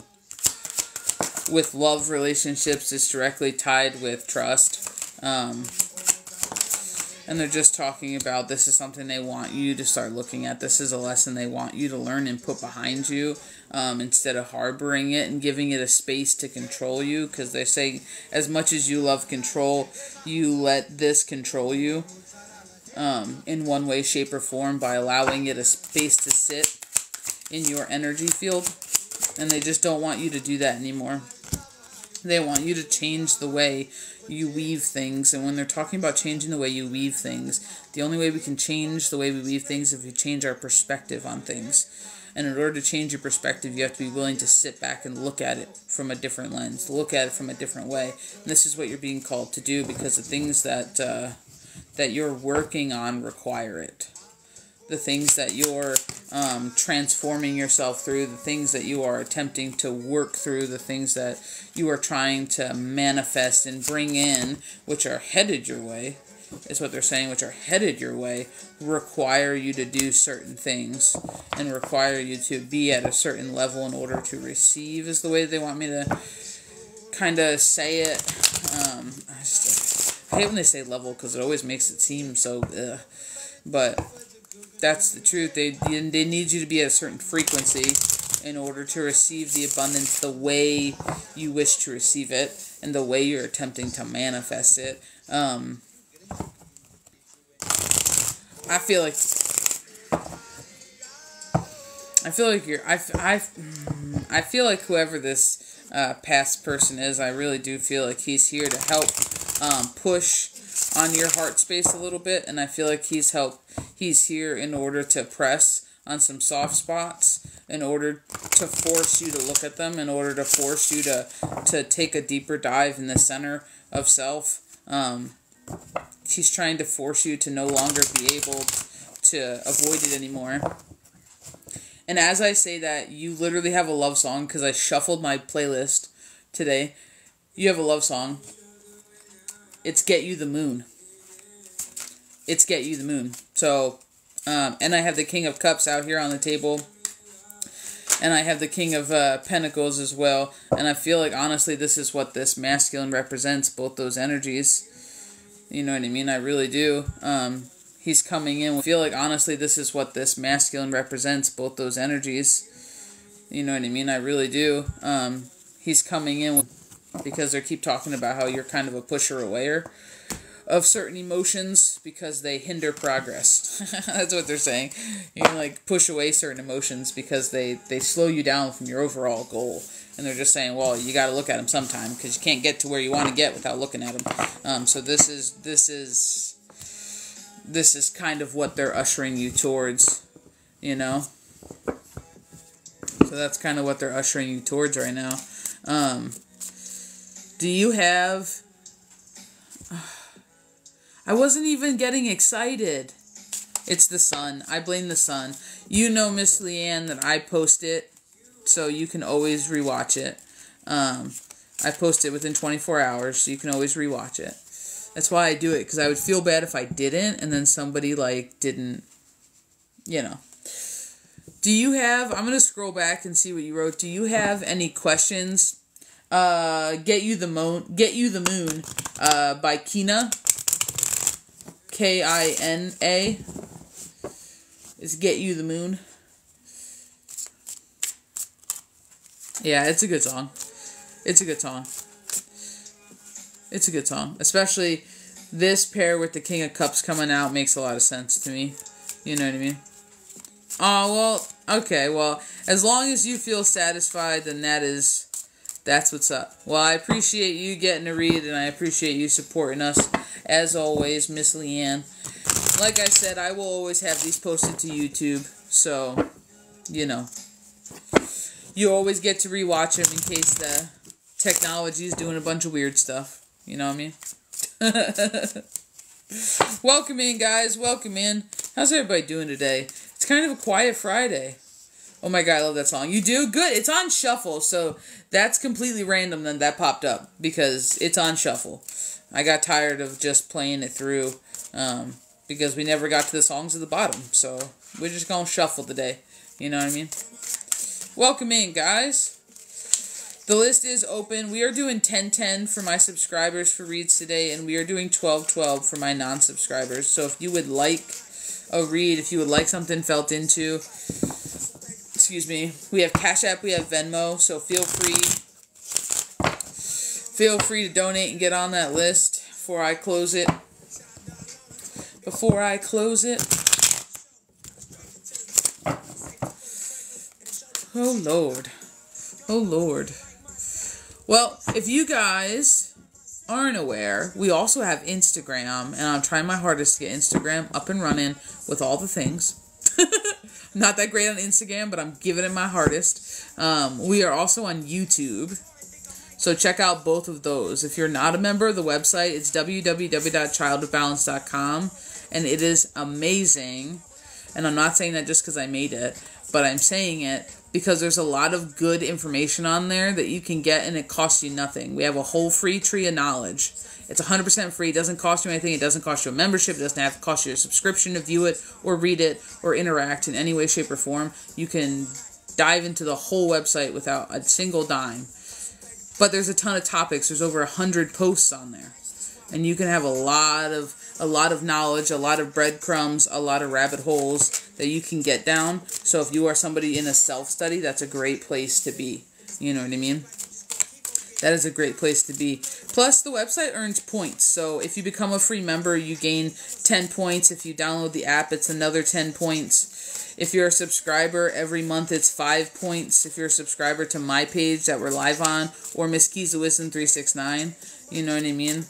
with love relationships. It's directly tied with trust. Um, and they're just talking about this is something they want you to start looking at. This is a lesson they want you to learn and put behind you, um, instead of harboring it and giving it a space to control you. Because they say as much as you love control, you let this control you. Um, in one way, shape, or form, by allowing it a space to sit in your energy field. And they just don't want you to do that anymore. They want you to change the way you weave things. And when they're talking about changing the way you weave things, the only way we can change the way we weave things is if we change our perspective on things. And in order to change your perspective, you have to be willing to sit back and look at it from a different lens, look at it from a different way. And this is what you're being called to do, because the things that uh, that you're working on require it. The things that you're um, transforming yourself through, the things that you are attempting to work through, the things that you are trying to manifest and bring in, which are headed your way, is what they're saying, which are headed your way, require you to do certain things and require you to be at a certain level in order to receive, is the way they want me to kind of say it. Um, I, just, I hate when they say level because it always makes it seem so, ugh. But that's the truth. They, they need you to be at a certain frequency in order to receive the abundance the way you wish to receive it and the way you're attempting to manifest it. Um, I feel like I feel like you're I, I, I feel like whoever this uh, past person is, I really do feel like he's here to help um, push on your heart space a little bit, and I feel like he's help he's here in order to press on some soft spots, in order to force you to look at them, in order to force you to to take a deeper dive in the center of self. Um, he's trying to force you to no longer be able to avoid it anymore. And as I say that, you literally have a love song, because I shuffled my playlist today. You have a love song. It's Get You the Moon. It's Get You the Moon. So, um, and I have the King of Cups out here on the table. And I have the King of uh, Pentacles as well. And I feel like, honestly, this is what this masculine represents, both those energies. You know what I mean? I really do. Um, he's coming in. I feel like, honestly, this is what this masculine represents, both those energies. You know what I mean? I really do. Um, he's coming in because they keep talking about how you're kind of a pusher awayer of certain emotions because they hinder progress. That's what they're saying. You can, like, push away certain emotions because they, they slow you down from your overall goal. And they're just saying, well, you got to look at them sometime because you can't get to where you want to get without looking at them. Um, so this is this is this is kind of what they're ushering you towards, you know. So that's kind of what they're ushering you towards right now. Um, do you have? I wasn't even getting excited. It's the sun. I blame the sun. You know, Miss Leanne, that I post it, so you can always rewatch it. Um, I post it within twenty-four hours, so you can always rewatch it. That's why I do it, because I would feel bad if I didn't, and then somebody, like, didn't, you know. Do you have, I'm going to scroll back and see what you wrote. Do you have any questions? Uh, Get You the Moon, Get You the Moon, uh, by Kina. K I N A. Is Get You the Moon. Yeah, it's a good song. It's a good song. It's a good song. Especially this pair with the King of Cups coming out makes a lot of sense to me. You know what I mean? Oh, well, okay, well, as long as you feel satisfied, then that is, that's what's up. Well, I appreciate you getting to read, and I appreciate you supporting us, as always, Miss Leanne. Like I said, I will always have these posted to YouTube, so, you know, you always get to rewatch them in case the technology is doing a bunch of weird stuff. You know what I mean? Welcome in, guys. Welcome in. How's everybody doing today? It's kind of a quiet Friday. Oh my god, I love that song. You do? Good. It's on shuffle, so that's completely random then that popped up because it's on shuffle. I got tired of just playing it through um, because we never got to the songs at the bottom, so we're just going to shuffle today. You know what I mean? Welcome in, guys. The list is open. We are doing ten ten for my subscribers for reads today, and we are doing twelve twelve for my non-subscribers. So if you would like a read, if you would like something felt into, excuse me, we have Cash App, we have Venmo, so feel free, feel free to donate and get on that list before I close it. Before I close it. Oh, Lord. Oh, Lord. Well, if you guys aren't aware, we also have Instagram, and I'm trying my hardest to get Instagram up and running with all the things. I'm not that great on Instagram, but I'm giving it my hardest. Um, we are also on YouTube, so check out both of those. If you're not a member of the website, it's w w w dot child of balance dot com, and it is amazing. And I'm not saying that just because I made it, but I'm saying it because there's a lot of good information on there that you can get, and it costs you nothing. We have a whole free tree of knowledge. It's one hundred percent free. It doesn't cost you anything. It doesn't cost you a membership. It doesn't have to cost you a subscription to view it or read it or interact in any way, shape, or form. You can dive into the whole website without a single dime. But there's a ton of topics. There's over one hundred posts on there. And you can have a lot of a lot of knowledge, a lot of breadcrumbs, a lot of rabbit holes that you can get down. So if you are somebody in a self-study, that's a great place to be. You know what I mean? That is a great place to be. Plus, the website earns points. So if you become a free member, you gain ten points. If you download the app, it's another ten points. If you're a subscriber, every month it's five points. If you're a subscriber to my page that we're live on, or Miss Keys of Wisdom three six nine, you know what I mean?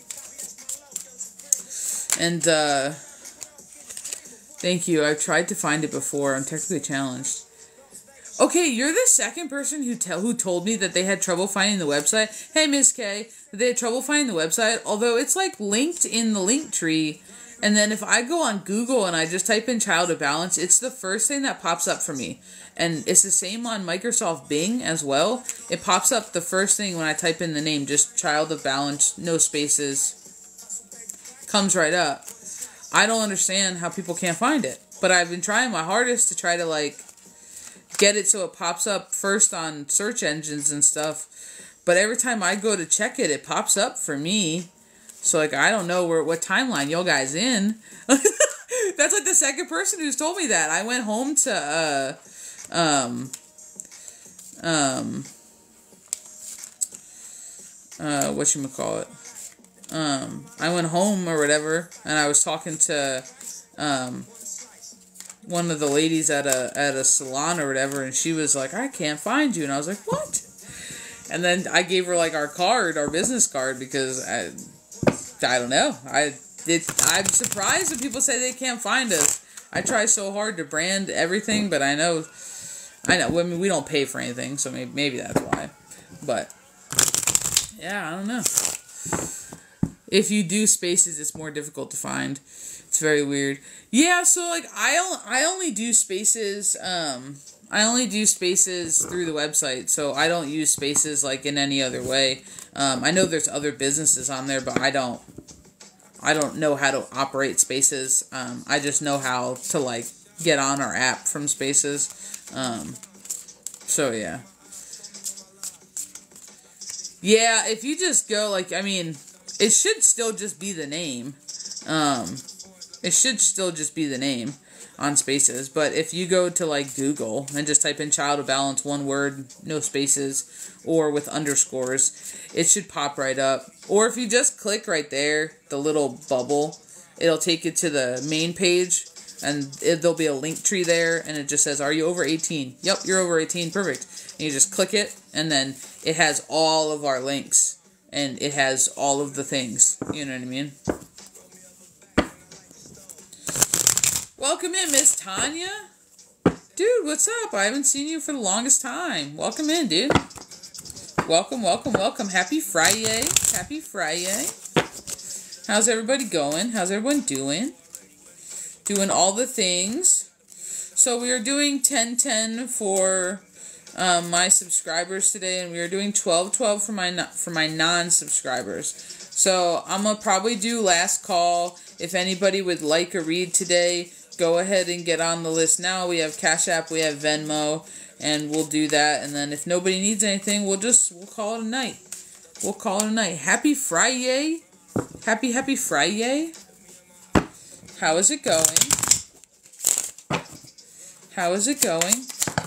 And, uh, thank you. I've tried to find it before. I'm technically challenged. Okay, you're the second person who tell who told me that they had trouble finding the website. Hey, Miss K, they had trouble finding the website, although it's, like, linked in the link tree. And then if I go on Google and I just type in Child of Balance, it's the first thing that pops up for me. And it's the same on Microsoft Bing as well. It pops up the first thing when I type in the name, just Child of Balance, no spaces. Comes right up. I don't understand how people can't find it. But I've been trying my hardest to try to, like, get it so it pops up first on search engines and stuff. But every time I go to check it, it pops up for me. So, like, I don't know where what timeline y'all guys in. That's, like, the second person who's told me that. I went home to, uh, um, um, uh, whatchamacallit? Um, I went home or whatever, and I was talking to, um, one of the ladies at a, at a salon or whatever, and she was like, I can't find you, and I was like, what? And then I gave her, like, our card, our business card, because I, I don't know, I, it, I'm surprised when people say they can't find us. I try so hard to brand everything, but I know, I know, I mean, we don't pay for anything, so maybe, maybe that's why, but, yeah, I don't know. If you do spaces, it's more difficult to find. It's very weird. Yeah, so, like, I, I only do spaces, um, I only do spaces through the website, so I don't use spaces, like, in any other way. Um, I know there's other businesses on there, but I don't, I don't know how to operate spaces. Um, I just know how to, like, get on our app from spaces. Um, so, yeah. Yeah, if you just go, like, I mean, it should still just be the name. Um, it should still just be the name on spaces. But if you go to, like, Google and just type in Child of Balance, one word, no spaces, or with underscores, it should pop right up. Or if you just click right there, the little bubble, it'll take you to the main page, and it, there'll be a link tree there, and it just says, are you over eighteen? Yep, you're over eighteen. Perfect. And you just click it, and then it has all of our links. And it has all of the things. You know what I mean? Welcome in, Miss Tanya. Dude, what's up? I haven't seen you for the longest time. Welcome in, dude. Welcome, welcome, welcome. Happy Friday. Happy Friday. How's everybody going? How's everyone doing? Doing all the things. So we are doing ten ten for Um, my subscribers today, and we are doing twelve twelve for my for my non-subscribers. So I'm gonna probably do last call. If anybody would like a read today, go ahead and get on the list now. We have Cash App, we have Venmo, and we'll do that. And then if nobody needs anything, we'll just we'll call it a night. We'll call it a night. Happy Friday, happy happy Friday. How is it going? How is it going?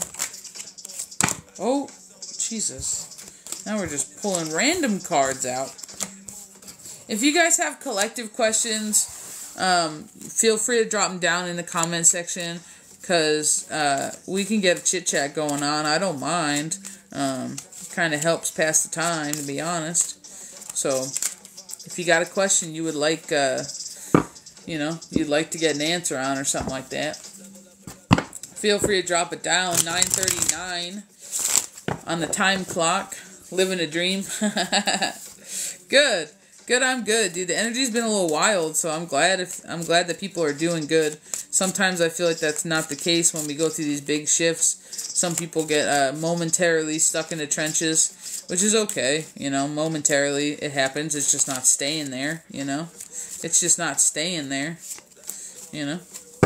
Oh, Jesus. Now we're just pulling random cards out. If you guys have collective questions, um, feel free to drop them down in the comment section, because uh, we can get a chit-chat going on. I don't mind. Um, kind of helps pass the time, to be honest. So, if you got a question you would like, uh, you know, you'd like to get an answer on or something like that, feel free to drop it down. nine thirty-nine. On the time clock, living a dream. Good, good. Good, I'm good, dude. The energy's been a little wild, so I'm glad if I'm glad that people are doing good. Sometimes I feel like that's not the case when we go through these big shifts. Some people get uh, momentarily stuck in the trenches, which is okay, you know, momentarily it happens. It's just not staying there, you know. It's just not staying there, you know.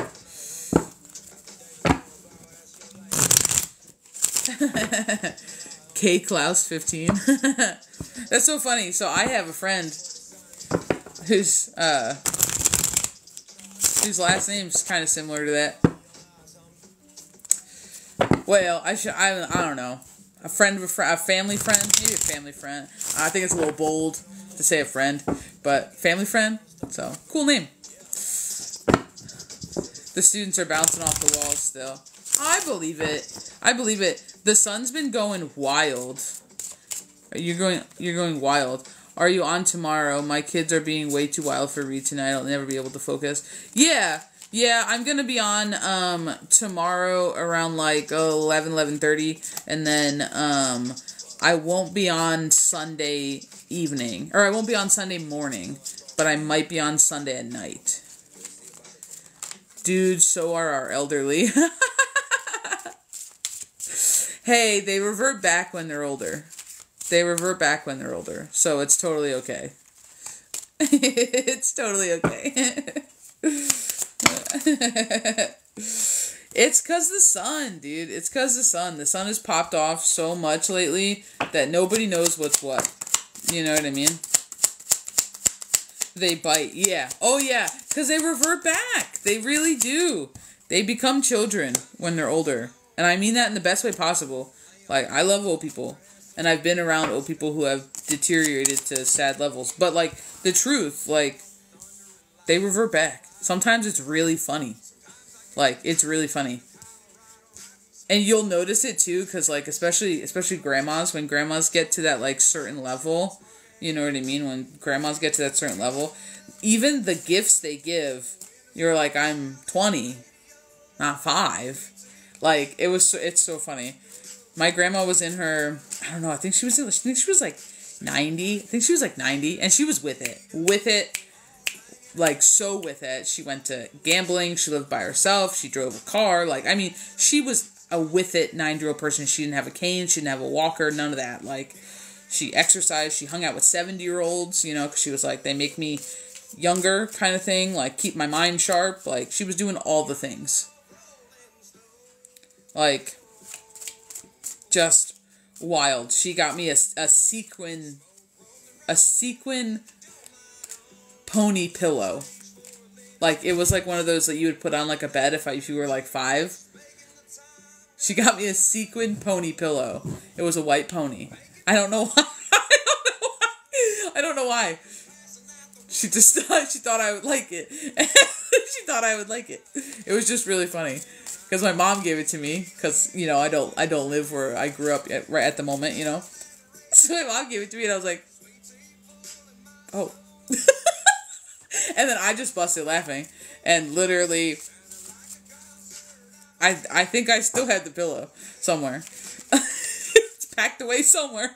K Klaus fifteen. That's so funny. So I have a friend whose uh whose last name's kind of similar to that. Well, I should I I don't know. A friend of a, fr- a family friend, maybe a family friend. I think it's a little bold to say a friend, but family friend. So cool name. The students are bouncing off the walls still. I believe it. I believe it. The sun's been going wild. You're going you're going wild. Are you on tomorrow? My kids are being way too wild for read tonight. I'll never be able to focus. Yeah. Yeah, I'm going to be on um tomorrow around like eleven, eleven thirty, and then um I won't be on Sunday evening, or I won't be on Sunday morning, but I might be on Sunday at night. Dude, so are our elderly. Hey, they revert back when they're older. They revert back when they're older. So it's totally okay. It's totally okay. It's because the sun, dude. It's because the sun. The sun has popped off so much lately that nobody knows what's what. You know what I mean? They bite. Yeah. Oh, yeah. Because they revert back. They really do. They become children when they're older. And I mean that in the best way possible. Like, I love old people. And I've been around old people who have deteriorated to sad levels. But, like, the truth, like, they revert back. Sometimes it's really funny. Like, it's really funny. And you'll notice it, too, because, like, especially especially grandmas, when grandmas get to that, like, certain level, you know what I mean? When grandmas get to that certain level, even the gifts they give, you're like, I'm twenty, not five. Like, it was, so, it's so funny. My grandma was in her, I don't know, I think she was, I think she was like ninety. I think she was like ninety, and she was with it. With it, like, so with it. She went to gambling, she lived by herself, she drove a car, like, I mean, she was a with it nine-year-old person. She didn't have a cane, she didn't have a walker, none of that. Like, she exercised, she hung out with seventy-year-olds, you know, because she was like, they make me younger kind of thing, like, keep my mind sharp. Like, she was doing all the things. Like, just wild. She got me a, a sequin, a sequin pony pillow. Like, it was like one of those that you would put on like a bed if, I, if you were like five. She got me a sequin pony pillow. It was a white pony. I don't know why. I don't know why. I don't know why. She just thought, she thought I would like it. She thought I would like it. It was just really funny. Because my mom gave it to me, because, you know, I don't I don't live where I grew up at, right at the moment, you know. So my mom gave it to me, and I was like, oh. And then I just busted laughing, and literally, I I think I still had the pillow somewhere. It's packed away somewhere.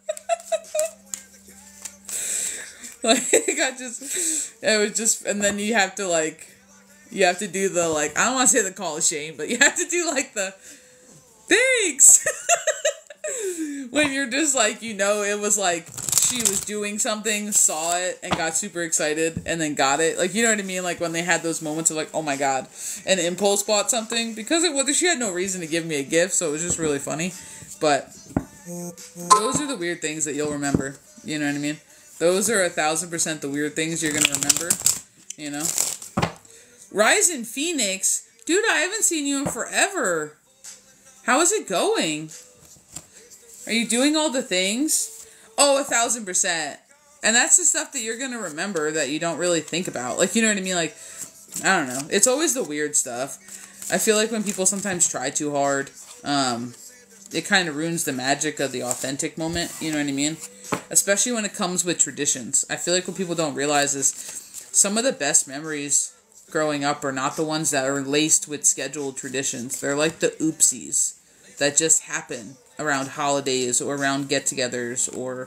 Like, I just, it was just, and then you have to, like, you have to do the, like, I don't want to say the call of shame, but you have to do, like, the, thanks! When you're just, like, you know, it was, like, she was doing something, saw it, and got super excited, and then got it. Like, you know what I mean? Like, when they had those moments of, like, oh my god, and impulse bought something, because it was, she had no reason to give me a gift, so it was just really funny. But, those are the weird things that you'll remember. You know what I mean? Those are a thousand percent the weird things you're gonna remember. You know? Rise in Phoenix? Dude, I haven't seen you in forever. How is it going? Are you doing all the things? Oh, a thousand percent. And that's the stuff that you're going to remember that you don't really think about. Like, you know what I mean? Like, I don't know. It's always the weird stuff. I feel like when people sometimes try too hard, um, it kind of ruins the magic of the authentic moment. You know what I mean? Especially when it comes with traditions. I feel like what people don't realize is some of the best memories growing up are not the ones that are laced with scheduled traditions. They're like the oopsies that just happen around holidays or around get-togethers or,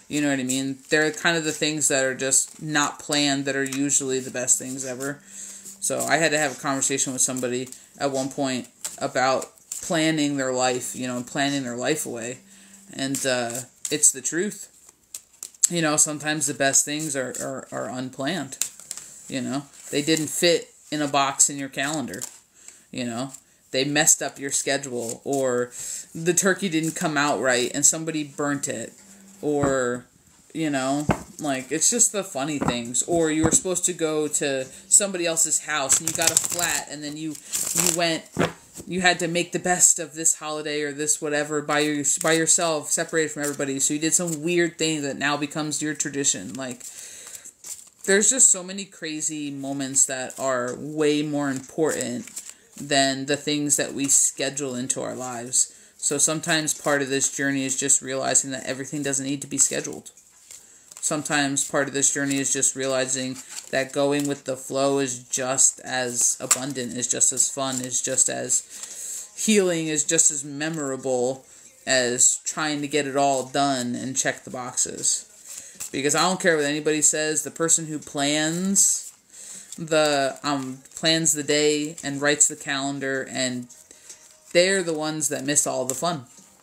You know what I mean? They're kind of the things that are just not planned that are usually the best things ever. So I had to have a conversation with somebody at one point about planning their life, you know, planning their life away. And uh, it's the truth. You know, sometimes the best things are, are, are unplanned. You know, they didn't fit in a box in your calendar. You know, they messed up your schedule, or the turkey didn't come out right and somebody burnt it, or, you know, like, it's just the funny things. Or you were supposed to go to somebody else's house and you got a flat, and then you you went, you had to make the best of this holiday or this whatever by your, by yourself, separated from everybody. So you did some weird thing that now becomes your tradition. Like, there's just so many crazy moments that are way more important than the things that we schedule into our lives. So sometimes part of this journey is just realizing that everything doesn't need to be scheduled. Sometimes part of this journey is just realizing that going with the flow is just as abundant, is just as fun, is just as healing, is just as memorable as trying to get it all done and check the boxes. Because I don't care what anybody says, the person who plans the um plans the day and writes the calendar, and they're the ones that miss all the fun.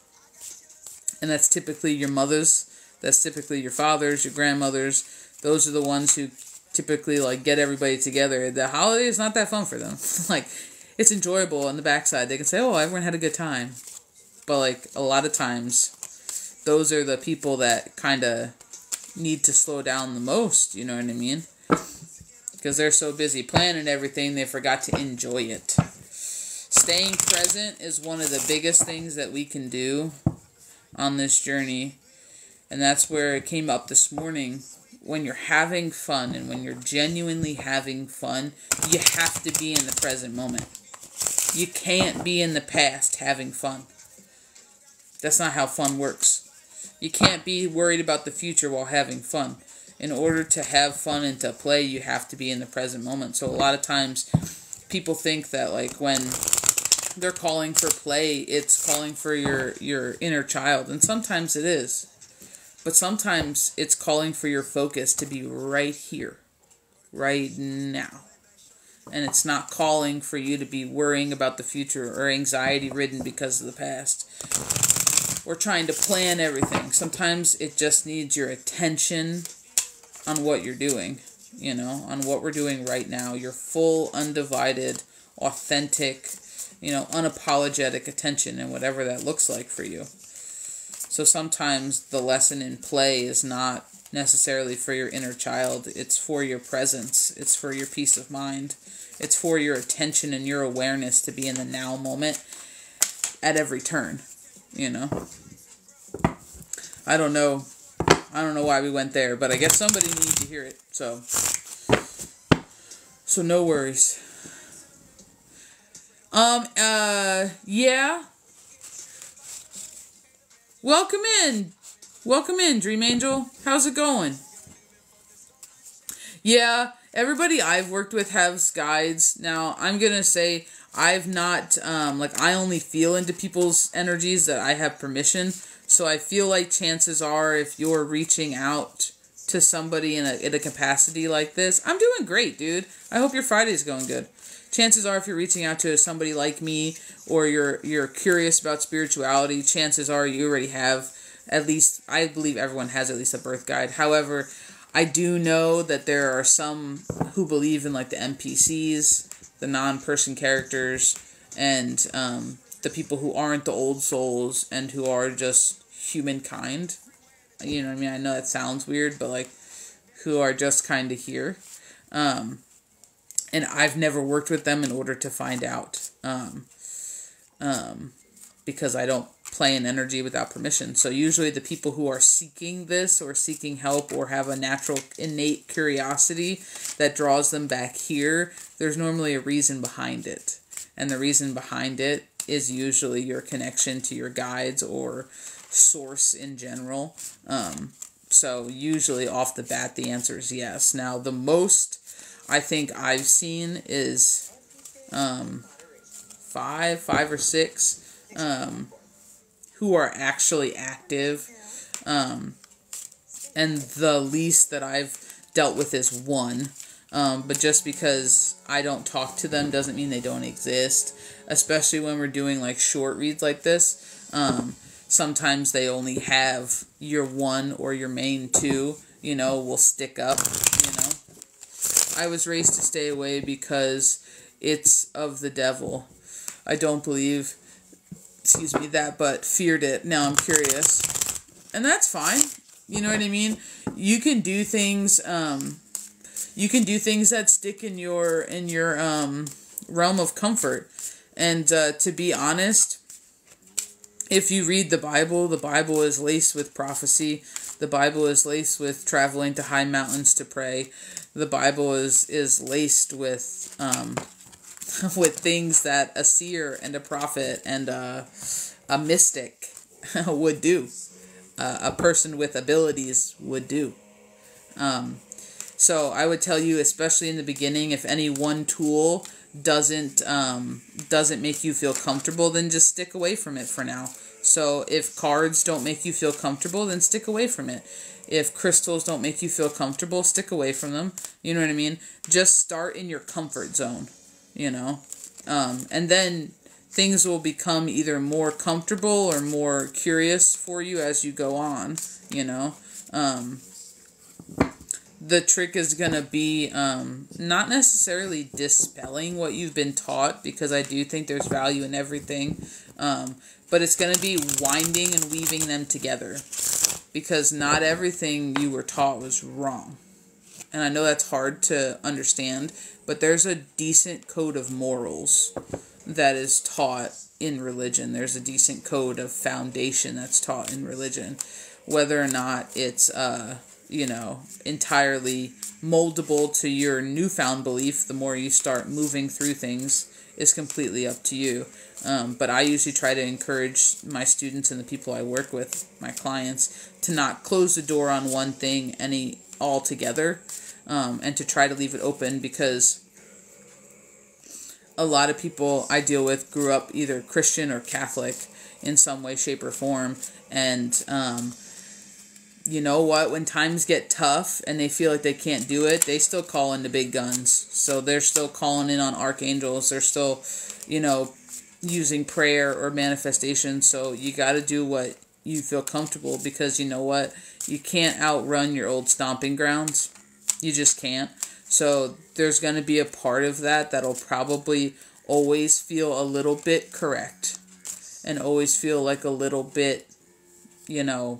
And that's typically your mothers, that's typically your fathers, your grandmothers. Those are the ones who typically, like, get everybody together. The holiday is not that fun for them. Like, it's enjoyable on the backside. They can say, oh, everyone had a good time. But, like, a lot of times, those are the people that kind of need to slow down the most, you know what I mean? Because they're so busy planning everything, they forgot to enjoy it. Staying present is one of the biggest things that we can do on this journey. And that's where it came up this morning. When you're having fun and when you're genuinely having fun, you have to be in the present moment. You can't be in the past having fun. That's not how fun works. You can't be worried about the future while having fun. In order to have fun and to play, you have to be in the present moment. So a lot of times, people think that, like, when they're calling for play, it's calling for your, your inner child. And sometimes it is. But sometimes it's calling for your focus to be right here, right now. And it's not calling for you to be worrying about the future or anxiety-ridden because of the past. Or trying to plan everything. Sometimes it just needs your attention on what you're doing, you know, on what we're doing right now. Your full, undivided, authentic, you know, unapologetic attention, and whatever that looks like for you. So sometimes the lesson in play is not necessarily for your inner child. It's for your presence. It's for your peace of mind. It's for your attention and your awareness to be in the now moment at every turn, you know. I don't know. I don't know why we went there, but I guess somebody needs to hear it. So, so no worries. Um, uh, yeah. Welcome in. Welcome in, Dream Angel. How's it going? Yeah, everybody I've worked with has guides. Now, I'm gonna say I've not, um, like, I only feel into people's energies that I have permission. So I feel like chances are, if you're reaching out to somebody in a, in a capacity like this, I'm doing great, dude. I hope your Friday's going good. Chances are, if you're reaching out to somebody like me, or you're you're curious about spirituality, chances are you already have at least, I believe everyone has at least a birth guide. However, I do know that there are some who believe in, like, the N P Cs, the non-person characters, and um, the people who aren't the old souls and who are just humankind. You know what I mean? I know that sounds weird, but, like, who are just kind of here. Um, and I've never worked with them in order to find out. Um, um, because I don't play in energy without permission. So usually the people who are seeking this or seeking help or have a natural innate curiosity that draws them back here, there's normally a reason behind it. And the reason behind it is usually your connection to your guides or source in general. Um, so usually off the bat, the answer is yes. Now, the most I think I've seen is um, five, five or six um, who are actually active. Um, and the least that I've dealt with is one. Um, but just because I don't talk to them doesn't mean they don't exist. Especially when we're doing like short reads like this. Um, sometimes they only have your one or your main two, you know, will stick up, you know. I was raised to stay away because it's of the devil. I don't believe, excuse me, that, but feared it. Now I'm curious. And that's fine. You know what I mean? You can do things, um, you can do things that stick in your, in your, um, realm of comfort. And, uh, to be honest, if you read the Bible, the Bible is laced with prophecy. The Bible is laced with traveling to high mountains to pray. The Bible is, is laced with, um, with things that a seer and a prophet and a, a mystic would do. Uh, a person with abilities would do. Um, so I would tell you, especially in the beginning, if any one tool doesn't um, doesn't make you feel comfortable, then just stick away from it for now. So if cards don't make you feel comfortable, then stick away from it. If crystals don't make you feel comfortable, stick away from them. You know what I mean? Just start in your comfort zone, you know? Um, and then things will become either more comfortable or more curious for you as you go on, you know? Um, the trick is going to be um, not necessarily dispelling what you've been taught, because I do think there's value in everything, um, but it's going to be winding and weaving them together, because not everything you were taught was wrong. And I know that's hard to understand, but there's a decent code of morals that is taught in religion. There's a decent code of foundation that's taught in religion. Whether or not it's, uh, you know, entirely moldable to your newfound belief, the more you start moving through things, is completely up to you. Um, but I usually try to encourage my students and the people I work with, my clients, to not close the door on one thing any altogether, um, and to try to leave it open, because a lot of people I deal with grew up either Christian or Catholic in some way, shape, or form, and um, you know what? When times get tough and they feel like they can't do it, they still call in the big guns. So they're still calling in on archangels. They're still, you know, using prayer or manifestation. So you got to do what you feel comfortable, because you know what? You can't outrun your old stomping grounds. You just can't. So there's going to be a part of that that'll probably always feel a little bit correct and always feel like a little bit, you know,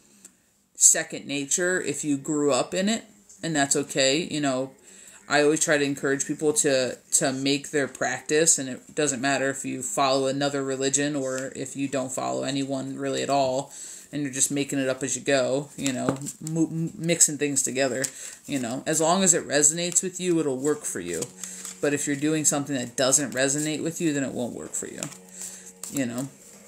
second nature if you grew up in it, and that's okay. You know, I always try to encourage people to to make their practice, and it doesn't matter if you follow another religion or if you don't follow anyone really at all, and you're just making it up as you go, you know, m- mixing things together, you know, as long as it resonates with you, it'll work for you. But if you're doing something that doesn't resonate with you, then it won't work for you, you know.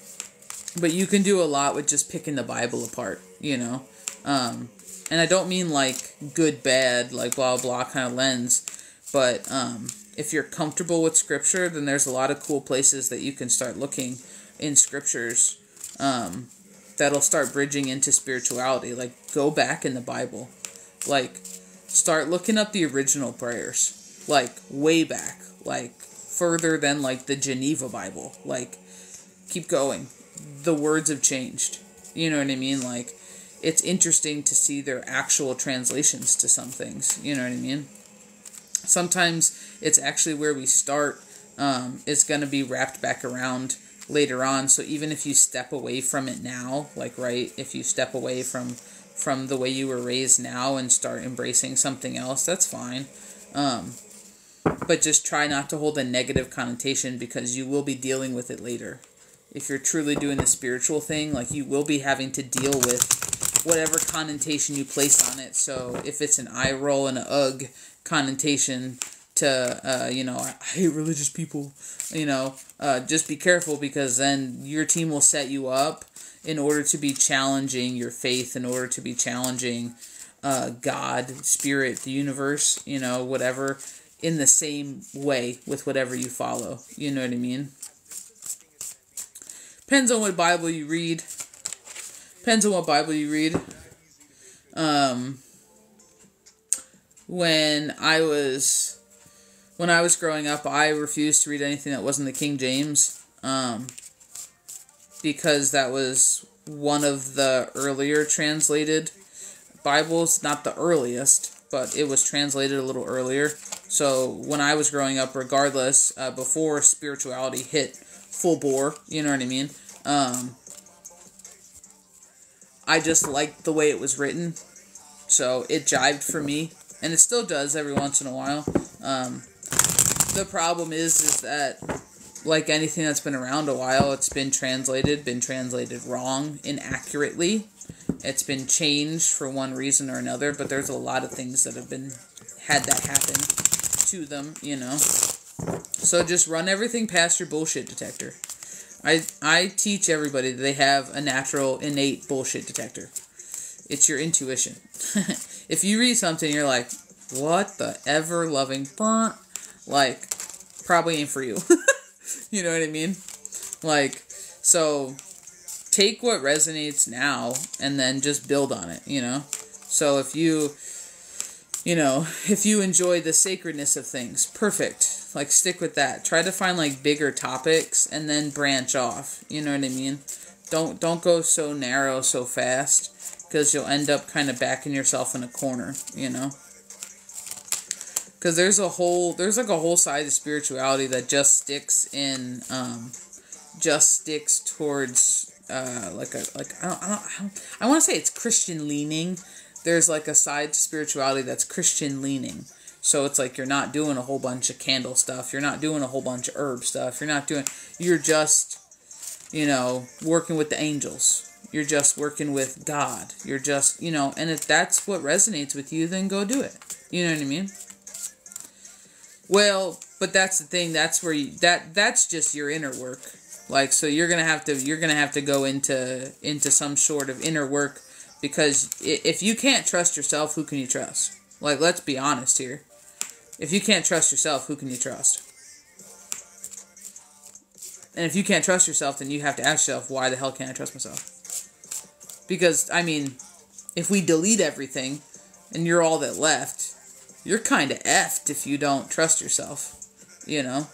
But you can do a lot with just picking the Bible apart, you know. Um, and I don't mean like good, bad, like blah, blah kind of lens. But um, if you're comfortable with Scripture, then there's a lot of cool places that you can start looking in Scriptures um, that'll start bridging into spirituality. Like, go back in the Bible. Like, start looking up the original prayers. Like, way back. Like, further than, like, the Geneva Bible. Like, keep going. The words have changed. You know what I mean? Like, it's interesting to see their actual translations to some things. You know what I mean? Sometimes it's actually where we start um, is going to be wrapped back around later on. So even if you step away from it now, like, right, if you step away from from the way you were raised now and start embracing something else, that's fine. Um, but just try not to hold a negative connotation, because you will be dealing with it later. If you're truly doing the spiritual thing, like, you will be having to deal with whatever connotation you place on it. So if it's an eye roll and a ugh connotation to, uh, you know, I hate religious people, you know, uh, just be careful, because then your team will set you up in order to be challenging your faith, in order to be challenging uh, God, spirit, the universe, you know, whatever, in the same way with whatever you follow. You know what I mean? Depends on what Bible you read. Depends on what Bible you read. Um, when I was when I was growing up, I refused to read anything that wasn't the King James, um, because that was one of the earlier translated Bibles, not the earliest, but it was translated a little earlier. So when I was growing up, regardless, uh, before spirituality hit full bore, you know what I mean? Um, I just liked the way it was written, so it jived for me, and it still does every once in a while. Um, the problem is, is that, like anything that's been around a while, it's been translated, been translated wrong, inaccurately. It's been changed for one reason or another, but there's a lot of things that have been, had that happen to them, you know. So just run everything past your bullshit detector. I, I teach everybody that they have a natural, innate bullshit detector. It's your intuition. If you read something, you're like, what the ever-loving burnt? Like, probably ain't for you. You know what I mean? Like, so, take what resonates now, and then just build on it, you know? So if you, you know, if you enjoy the sacredness of things, perfect. Like, stick with that. Try to find, like, bigger topics, and then branch off. You know what I mean? Don't, don't go so narrow so fast, because you'll end up kind of backing yourself in a corner, you know? Because there's a whole, there's, like, a whole side of spirituality that just sticks in, um, just sticks towards, uh, like, a, like, I don't, I don't, I, don't, I want to say it's Christian leaning. There's, like, a side to spirituality that's Christian leaning. So it's like you're not doing a whole bunch of candle stuff. You're not doing a whole bunch of herb stuff. You're not doing... You're just, you know, working with the angels. You're just working with God. You're just, you know... And if that's what resonates with you, then go do it. You know what I mean? Well, but that's the thing. That's where you... That That's just your inner work. Like, so you're going to have to... You're going to have to go into, into some sort of inner work. Because if you can't trust yourself, who can you trust? Like, let's be honest here. If you can't trust yourself, who can you trust? And if you can't trust yourself, then you have to ask yourself, why the hell can't I trust myself? Because, I mean, if we delete everything, and you're all that left, you're kind of effed if you don't trust yourself. You know?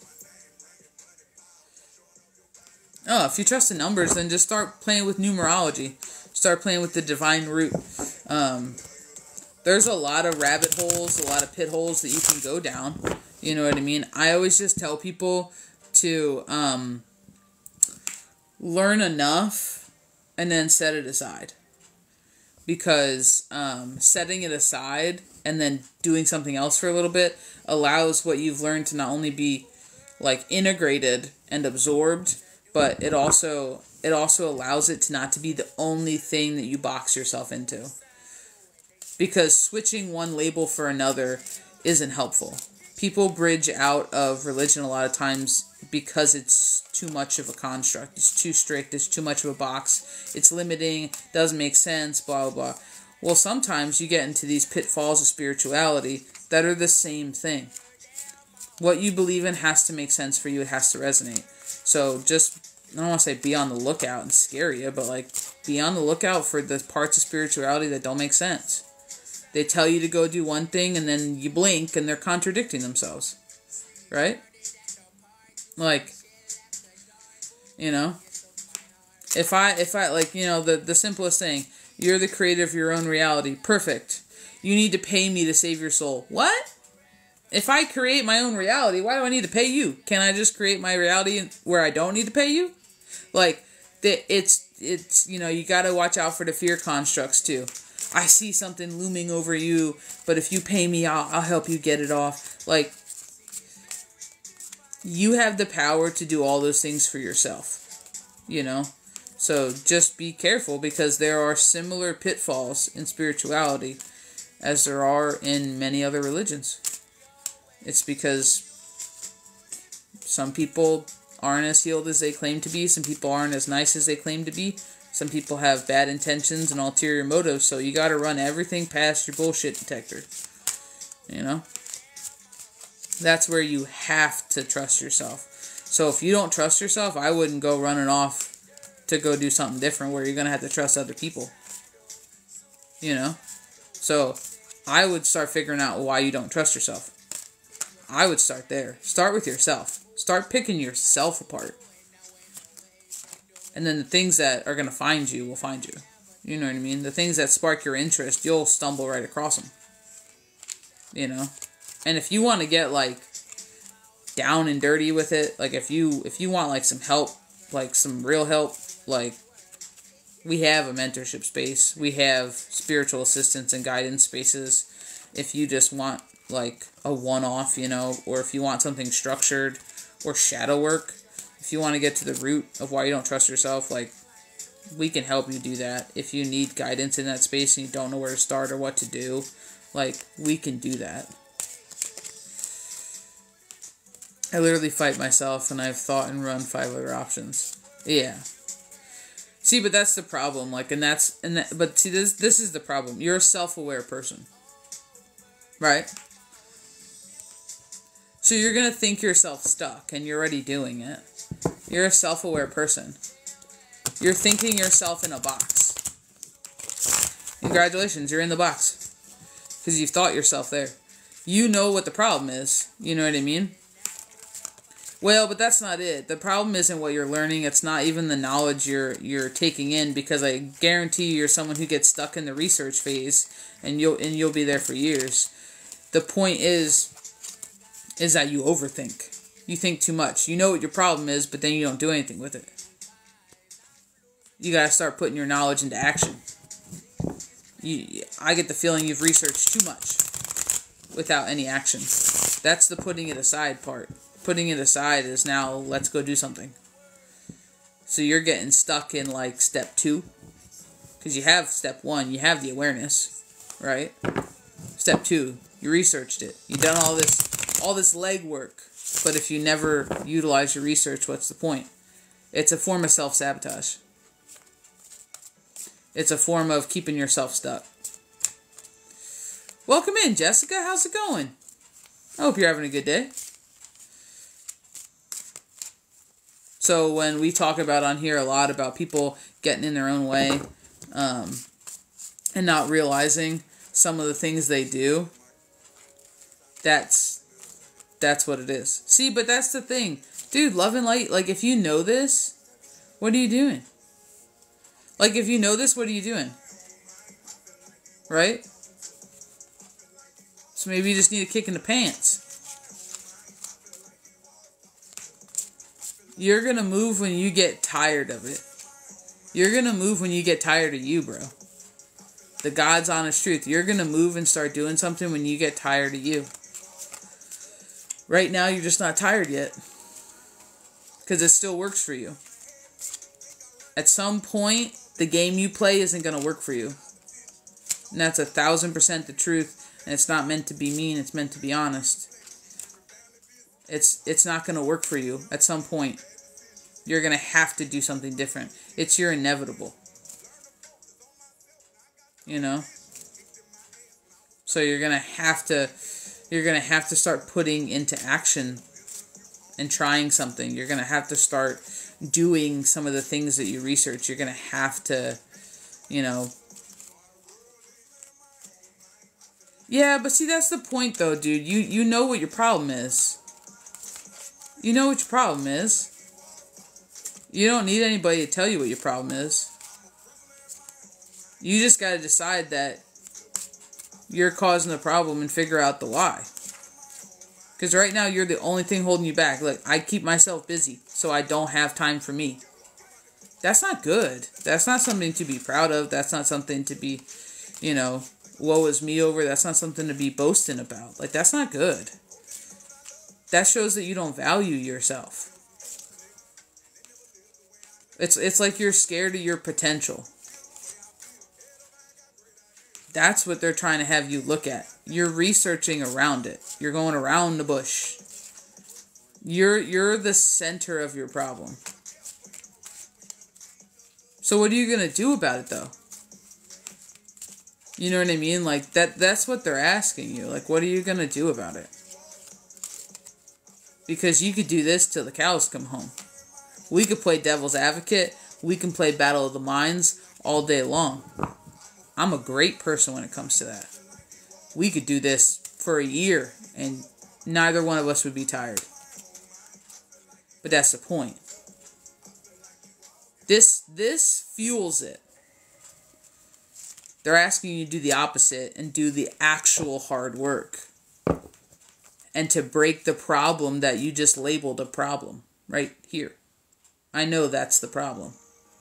Oh, if you trust the numbers, then just start playing with numerology. Start playing with the divine root. Um... There's a lot of rabbit holes, a lot of pit holes that you can go down. You know what I mean? I always just tell people to um, learn enough and then set it aside. Because um, setting it aside and then doing something else for a little bit allows what you've learned to not only be like integrated and absorbed, but it also it also allows it to not to be the only thing that you box yourself into. Because switching one label for another isn't helpful. People bridge out of religion a lot of times because it's too much of a construct. It's too strict. It's too much of a box. It's limiting. Doesn't make sense. Blah, blah, blah. Well, sometimes you get into these pitfalls of spirituality that are the same thing. What you believe in has to make sense for you. It has to resonate. So just, I don't want to say be on the lookout and scare you, but like be on the lookout for the parts of spirituality that don't make sense. They tell you to go do one thing, and then you blink, and they're contradicting themselves. Right? Like, you know, if I, if I, like, you know, the, the simplest thing, you're the creator of your own reality. Perfect. You need to pay me to save your soul. What? If I create my own reality, why do I need to pay you? Can I just create my reality where I don't need to pay you? Like, the, it's, it's, you know, you gotta watch out for the fear constructs, too. I see something looming over you, but if you pay me, I'll, I'll help you get it off. Like, you have the power to do all those things for yourself, you know? So just be careful, because there are similar pitfalls in spirituality as there are in many other religions. It's because some people aren't as healed as they claim to be, some people aren't as nice as they claim to be. Some people have bad intentions and ulterior motives, so you gotta run everything past your bullshit detector. You know? That's where you have to trust yourself. So if you don't trust yourself, I wouldn't go running off to go do something different where you're gonna have to trust other people. You know? So, I would start figuring out why you don't trust yourself. I would start there. Start with yourself. Start picking yourself apart. And then the things that are going to find you will find you. You know what I mean? The things that spark your interest, you'll stumble right across them. You know? And if you want to get, like, down and dirty with it, like, if you, if you want, like, some help, like, some real help, like, we have a mentorship space. We have spiritual assistance and guidance spaces. If you just want, like, a one-off, you know, or if you want something structured, or shadow work, if you want to get to the root of why you don't trust yourself, like, we can help you do that. If you need guidance in that space and you don't know where to start or what to do, like, we can do that. I literally fight myself, and I've thought and run five other options. Yeah. See, but that's the problem, like, and that's, and that, but see, this, this is the problem. You're a self-aware person. Right? So you're gonna think yourself stuck, and you're already doing it. You're a self-aware person. You're thinking yourself in a box. Congratulations, you're in the box. Because you've thought yourself there. You know what the problem is. You know what I mean? Well, but that's not it. The problem isn't what you're learning. It's not even the knowledge you're you're taking in, because I guarantee you're someone who gets stuck in the research phase, and you'll and you'll be there for years. The point is, is that you overthink. You think too much. You know what your problem is, but then you don't do anything with it. You gotta start putting your knowledge into action. You, I get the feeling you've researched too much without any action. That's the putting it aside part. Putting it aside is now, let's go do something. So you're getting stuck in, like, step two. Because you have step one, you have the awareness, right? Step two, you researched it. You've done all this, all this legwork. But if you never utilize your research, what's the point? It's a form of self-sabotage. It's a form of keeping yourself stuck. Welcome in, Jessica. How's it going? I hope you're having a good day. So when we talk about on here a lot about people getting in their own way, um, and not realizing some of the things they do, that's that's what it is. See, but that's the thing. Dude, love and light, like, if you know this, what are you doing? Like, if you know this, what are you doing? Right? So maybe you just need a kick in the pants. You're gonna move when you get tired of it. You're gonna move when you get tired of you, bro. The God's honest truth. You're gonna move and start doing something when you get tired of you. Right now, you're just not tired yet. Because it still works for you. At some point, the game you play isn't gonna work for you. And that's a thousand percent the truth. And it's not meant to be mean, it's meant to be honest. It's it's not going to work for you at some point. You're going to have to do something different. It's your inevitable. You know? So you're going to have to you're going to have to start putting into action and trying something. You're going to have to start doing some of the things that you research. You're going to have to, you know, yeah, but see, that's the point, though, dude. You you know what your problem is. You know what your problem is. You don't need anybody to tell you what your problem is. You just got to decide that you're causing the problem and figure out the why. Because right now, you're the only thing holding you back. Look, I keep myself busy, so I don't have time for me. That's not good. That's not something to be proud of. That's not something to be, you know, woe is me over. That's not something to be boasting about. Like, that's not good. That shows that you don't value yourself. It's it's like you're scared of your potential. That's what they're trying to have you look at. You're researching around it. You're going around the bush. You're you're the center of your problem. So what are you going to do about it, though? You know what I mean? Like, that that's what they're asking you. Like, what are you going to do about it? Because you could do this till the cows come home. We could play devil's advocate. We can play Battle of the Minds all day long. I'm a great person when it comes to that. We could do this for a year and neither one of us would be tired. But that's the point. This, this fuels it. They're asking you to do the opposite and do the actual hard work. And to break the problem that you just labeled a problem right here. I know that's the problem.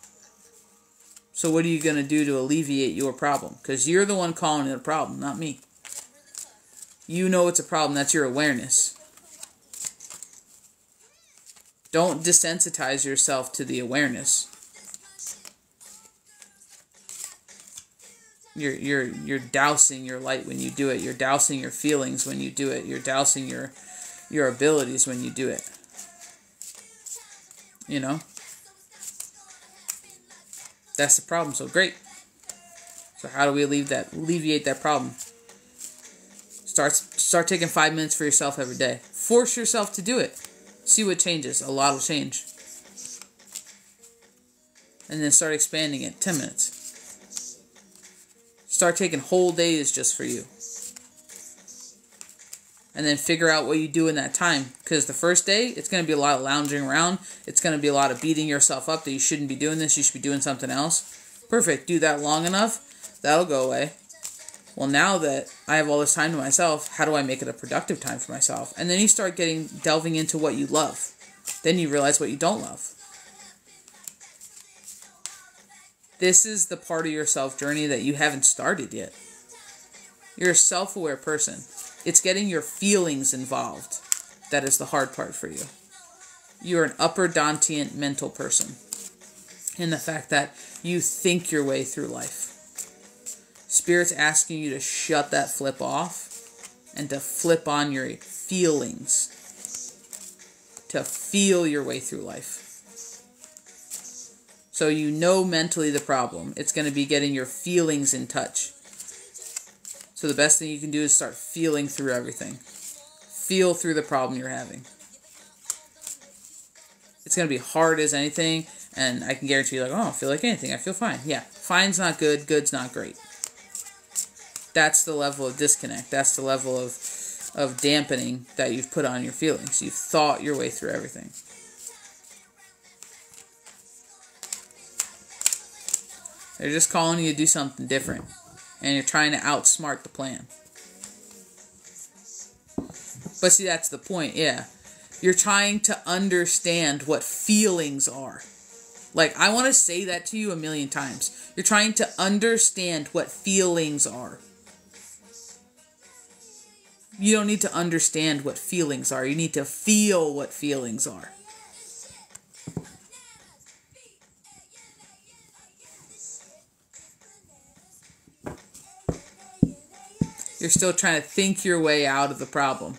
So what are you going to do to alleviate your problem? Because you're the one calling it a problem, not me. You know it's a problem. That's your awareness. Don't desensitize yourself to the awareness. You're, you're, you're dousing your light when you do it. You're dousing your feelings when you do it. You're dousing your, your abilities when you do it. You know? That's the problem. So great. So how do we alleviate that, alleviate that problem? Start, start taking five minutes for yourself every day. Force yourself to do it. See what changes. A lot will change. And then start expanding it. Ten minutes. Start taking whole days just for you. And then figure out what you do in that time. Because the first day, it's going to be a lot of lounging around. It's going to be a lot of beating yourself up that you shouldn't be doing this. You should be doing something else. Perfect. Do that long enough. That'll go away. Well, now that I have all this time to myself, how do I make it a productive time for myself? And then you start getting delving into what you love. Then you realize what you don't love. This is the part of your self-journey that you haven't started yet. You're a self-aware person. It's getting your feelings involved that is the hard part for you. You're an upper Dantian mental person. In the fact that you think your way through life. Spirit's asking you to shut that flip off and to flip on your feelings. To feel your way through life. So you know mentally the problem. It's going to be getting your feelings in touch. So the best thing you can do is start feeling through everything. Feel through the problem you're having. It's going to be hard as anything, and I can guarantee you, like, oh, I don't feel like anything. I feel fine. Yeah, fine's not good, good's not great. That's the level of disconnect. That's the level of, of dampening that you've put on your feelings. You've thought your way through everything. They're just calling you to do something different. And you're trying to outsmart the plan. But see, that's the point, yeah. You're trying to understand what feelings are. Like, I want to say that to you a million times. You're trying to understand what feelings are. You don't need to understand what feelings are. You need to feel what feelings are. You're still trying to think your way out of the problem.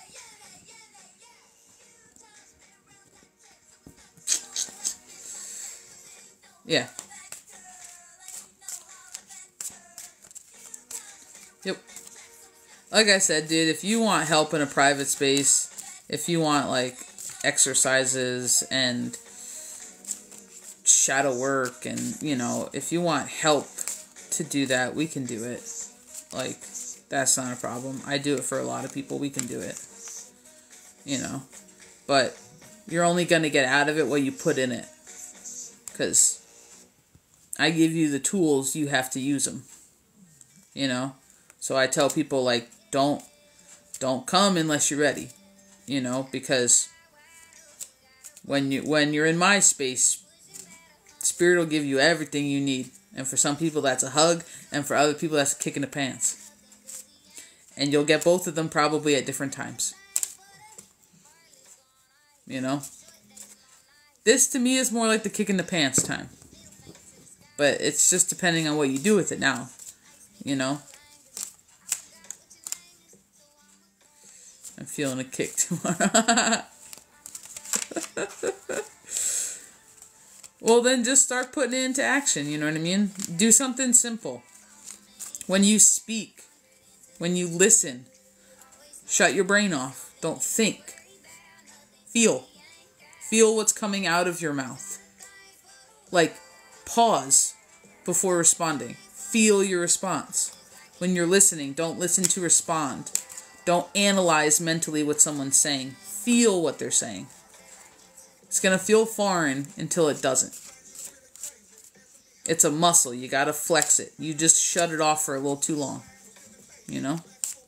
Yeah. Yep. Like I said, dude, if you want help in a private space, if you want, like, exercises and shadow work and, you know, if you want help to do that, we can do it. Like, that's not a problem. I do it for a lot of people. We can do it. You know. But you're only going to get out of it what you put in it. Because I give you the tools, you have to use them. You know. So I tell people, like, don't, don't come unless you're ready. You know. Because when, you, when you're in my space, Spirit will give you everything you need. And for some people, that's a hug. And for other people, that's a kick in the pants. And you'll get both of them probably at different times. You know? This, to me, is more like the kick in the pants time. But it's just depending on what you do with it now. You know? I'm feeling a kick tomorrow. Well, then just start putting it into action. You know what I mean? Do something simple. When you speak. When you listen, shut your brain off. Don't think. Feel. Feel what's coming out of your mouth. Like, pause before responding. Feel your response. When you're listening, don't listen to respond. Don't analyze mentally what someone's saying. Feel what they're saying. It's going to feel foreign until it doesn't. It's a muscle. You got to flex it. You just shut it off for a little too long. You know?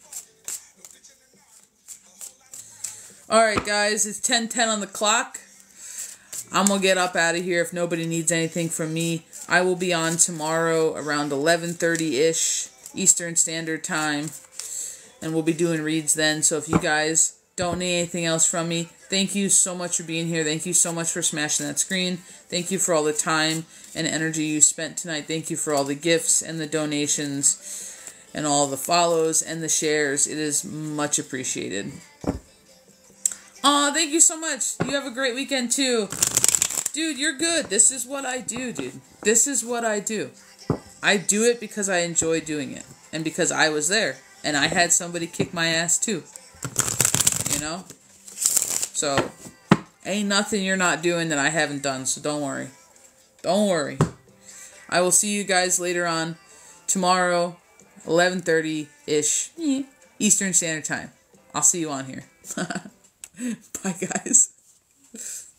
Alright, guys. It's ten ten on the clock. I'm going to get up out of here if nobody needs anything from me. I will be on tomorrow around eleven thirty-ish Eastern Standard Time. And we'll be doing reads then. So if you guys don't need anything else from me, thank you so much for being here. Thank you so much for smashing that screen. Thank you for all the time and energy you spent tonight. Thank you for all the gifts and the donations and all the follows and the shares. It is much appreciated. Aw, thank you so much. You have a great weekend too. Dude, you're good. This is what I do, dude. This is what I do. I do it because I enjoy doing it. And because I was there. And I had somebody kick my ass too. You know? So, ain't nothing you're not doing that I haven't done, so don't worry. Don't worry. I will see you guys later on tomorrow, eleven thirty-ish Eastern Standard Time. I'll see you on here. Bye, guys.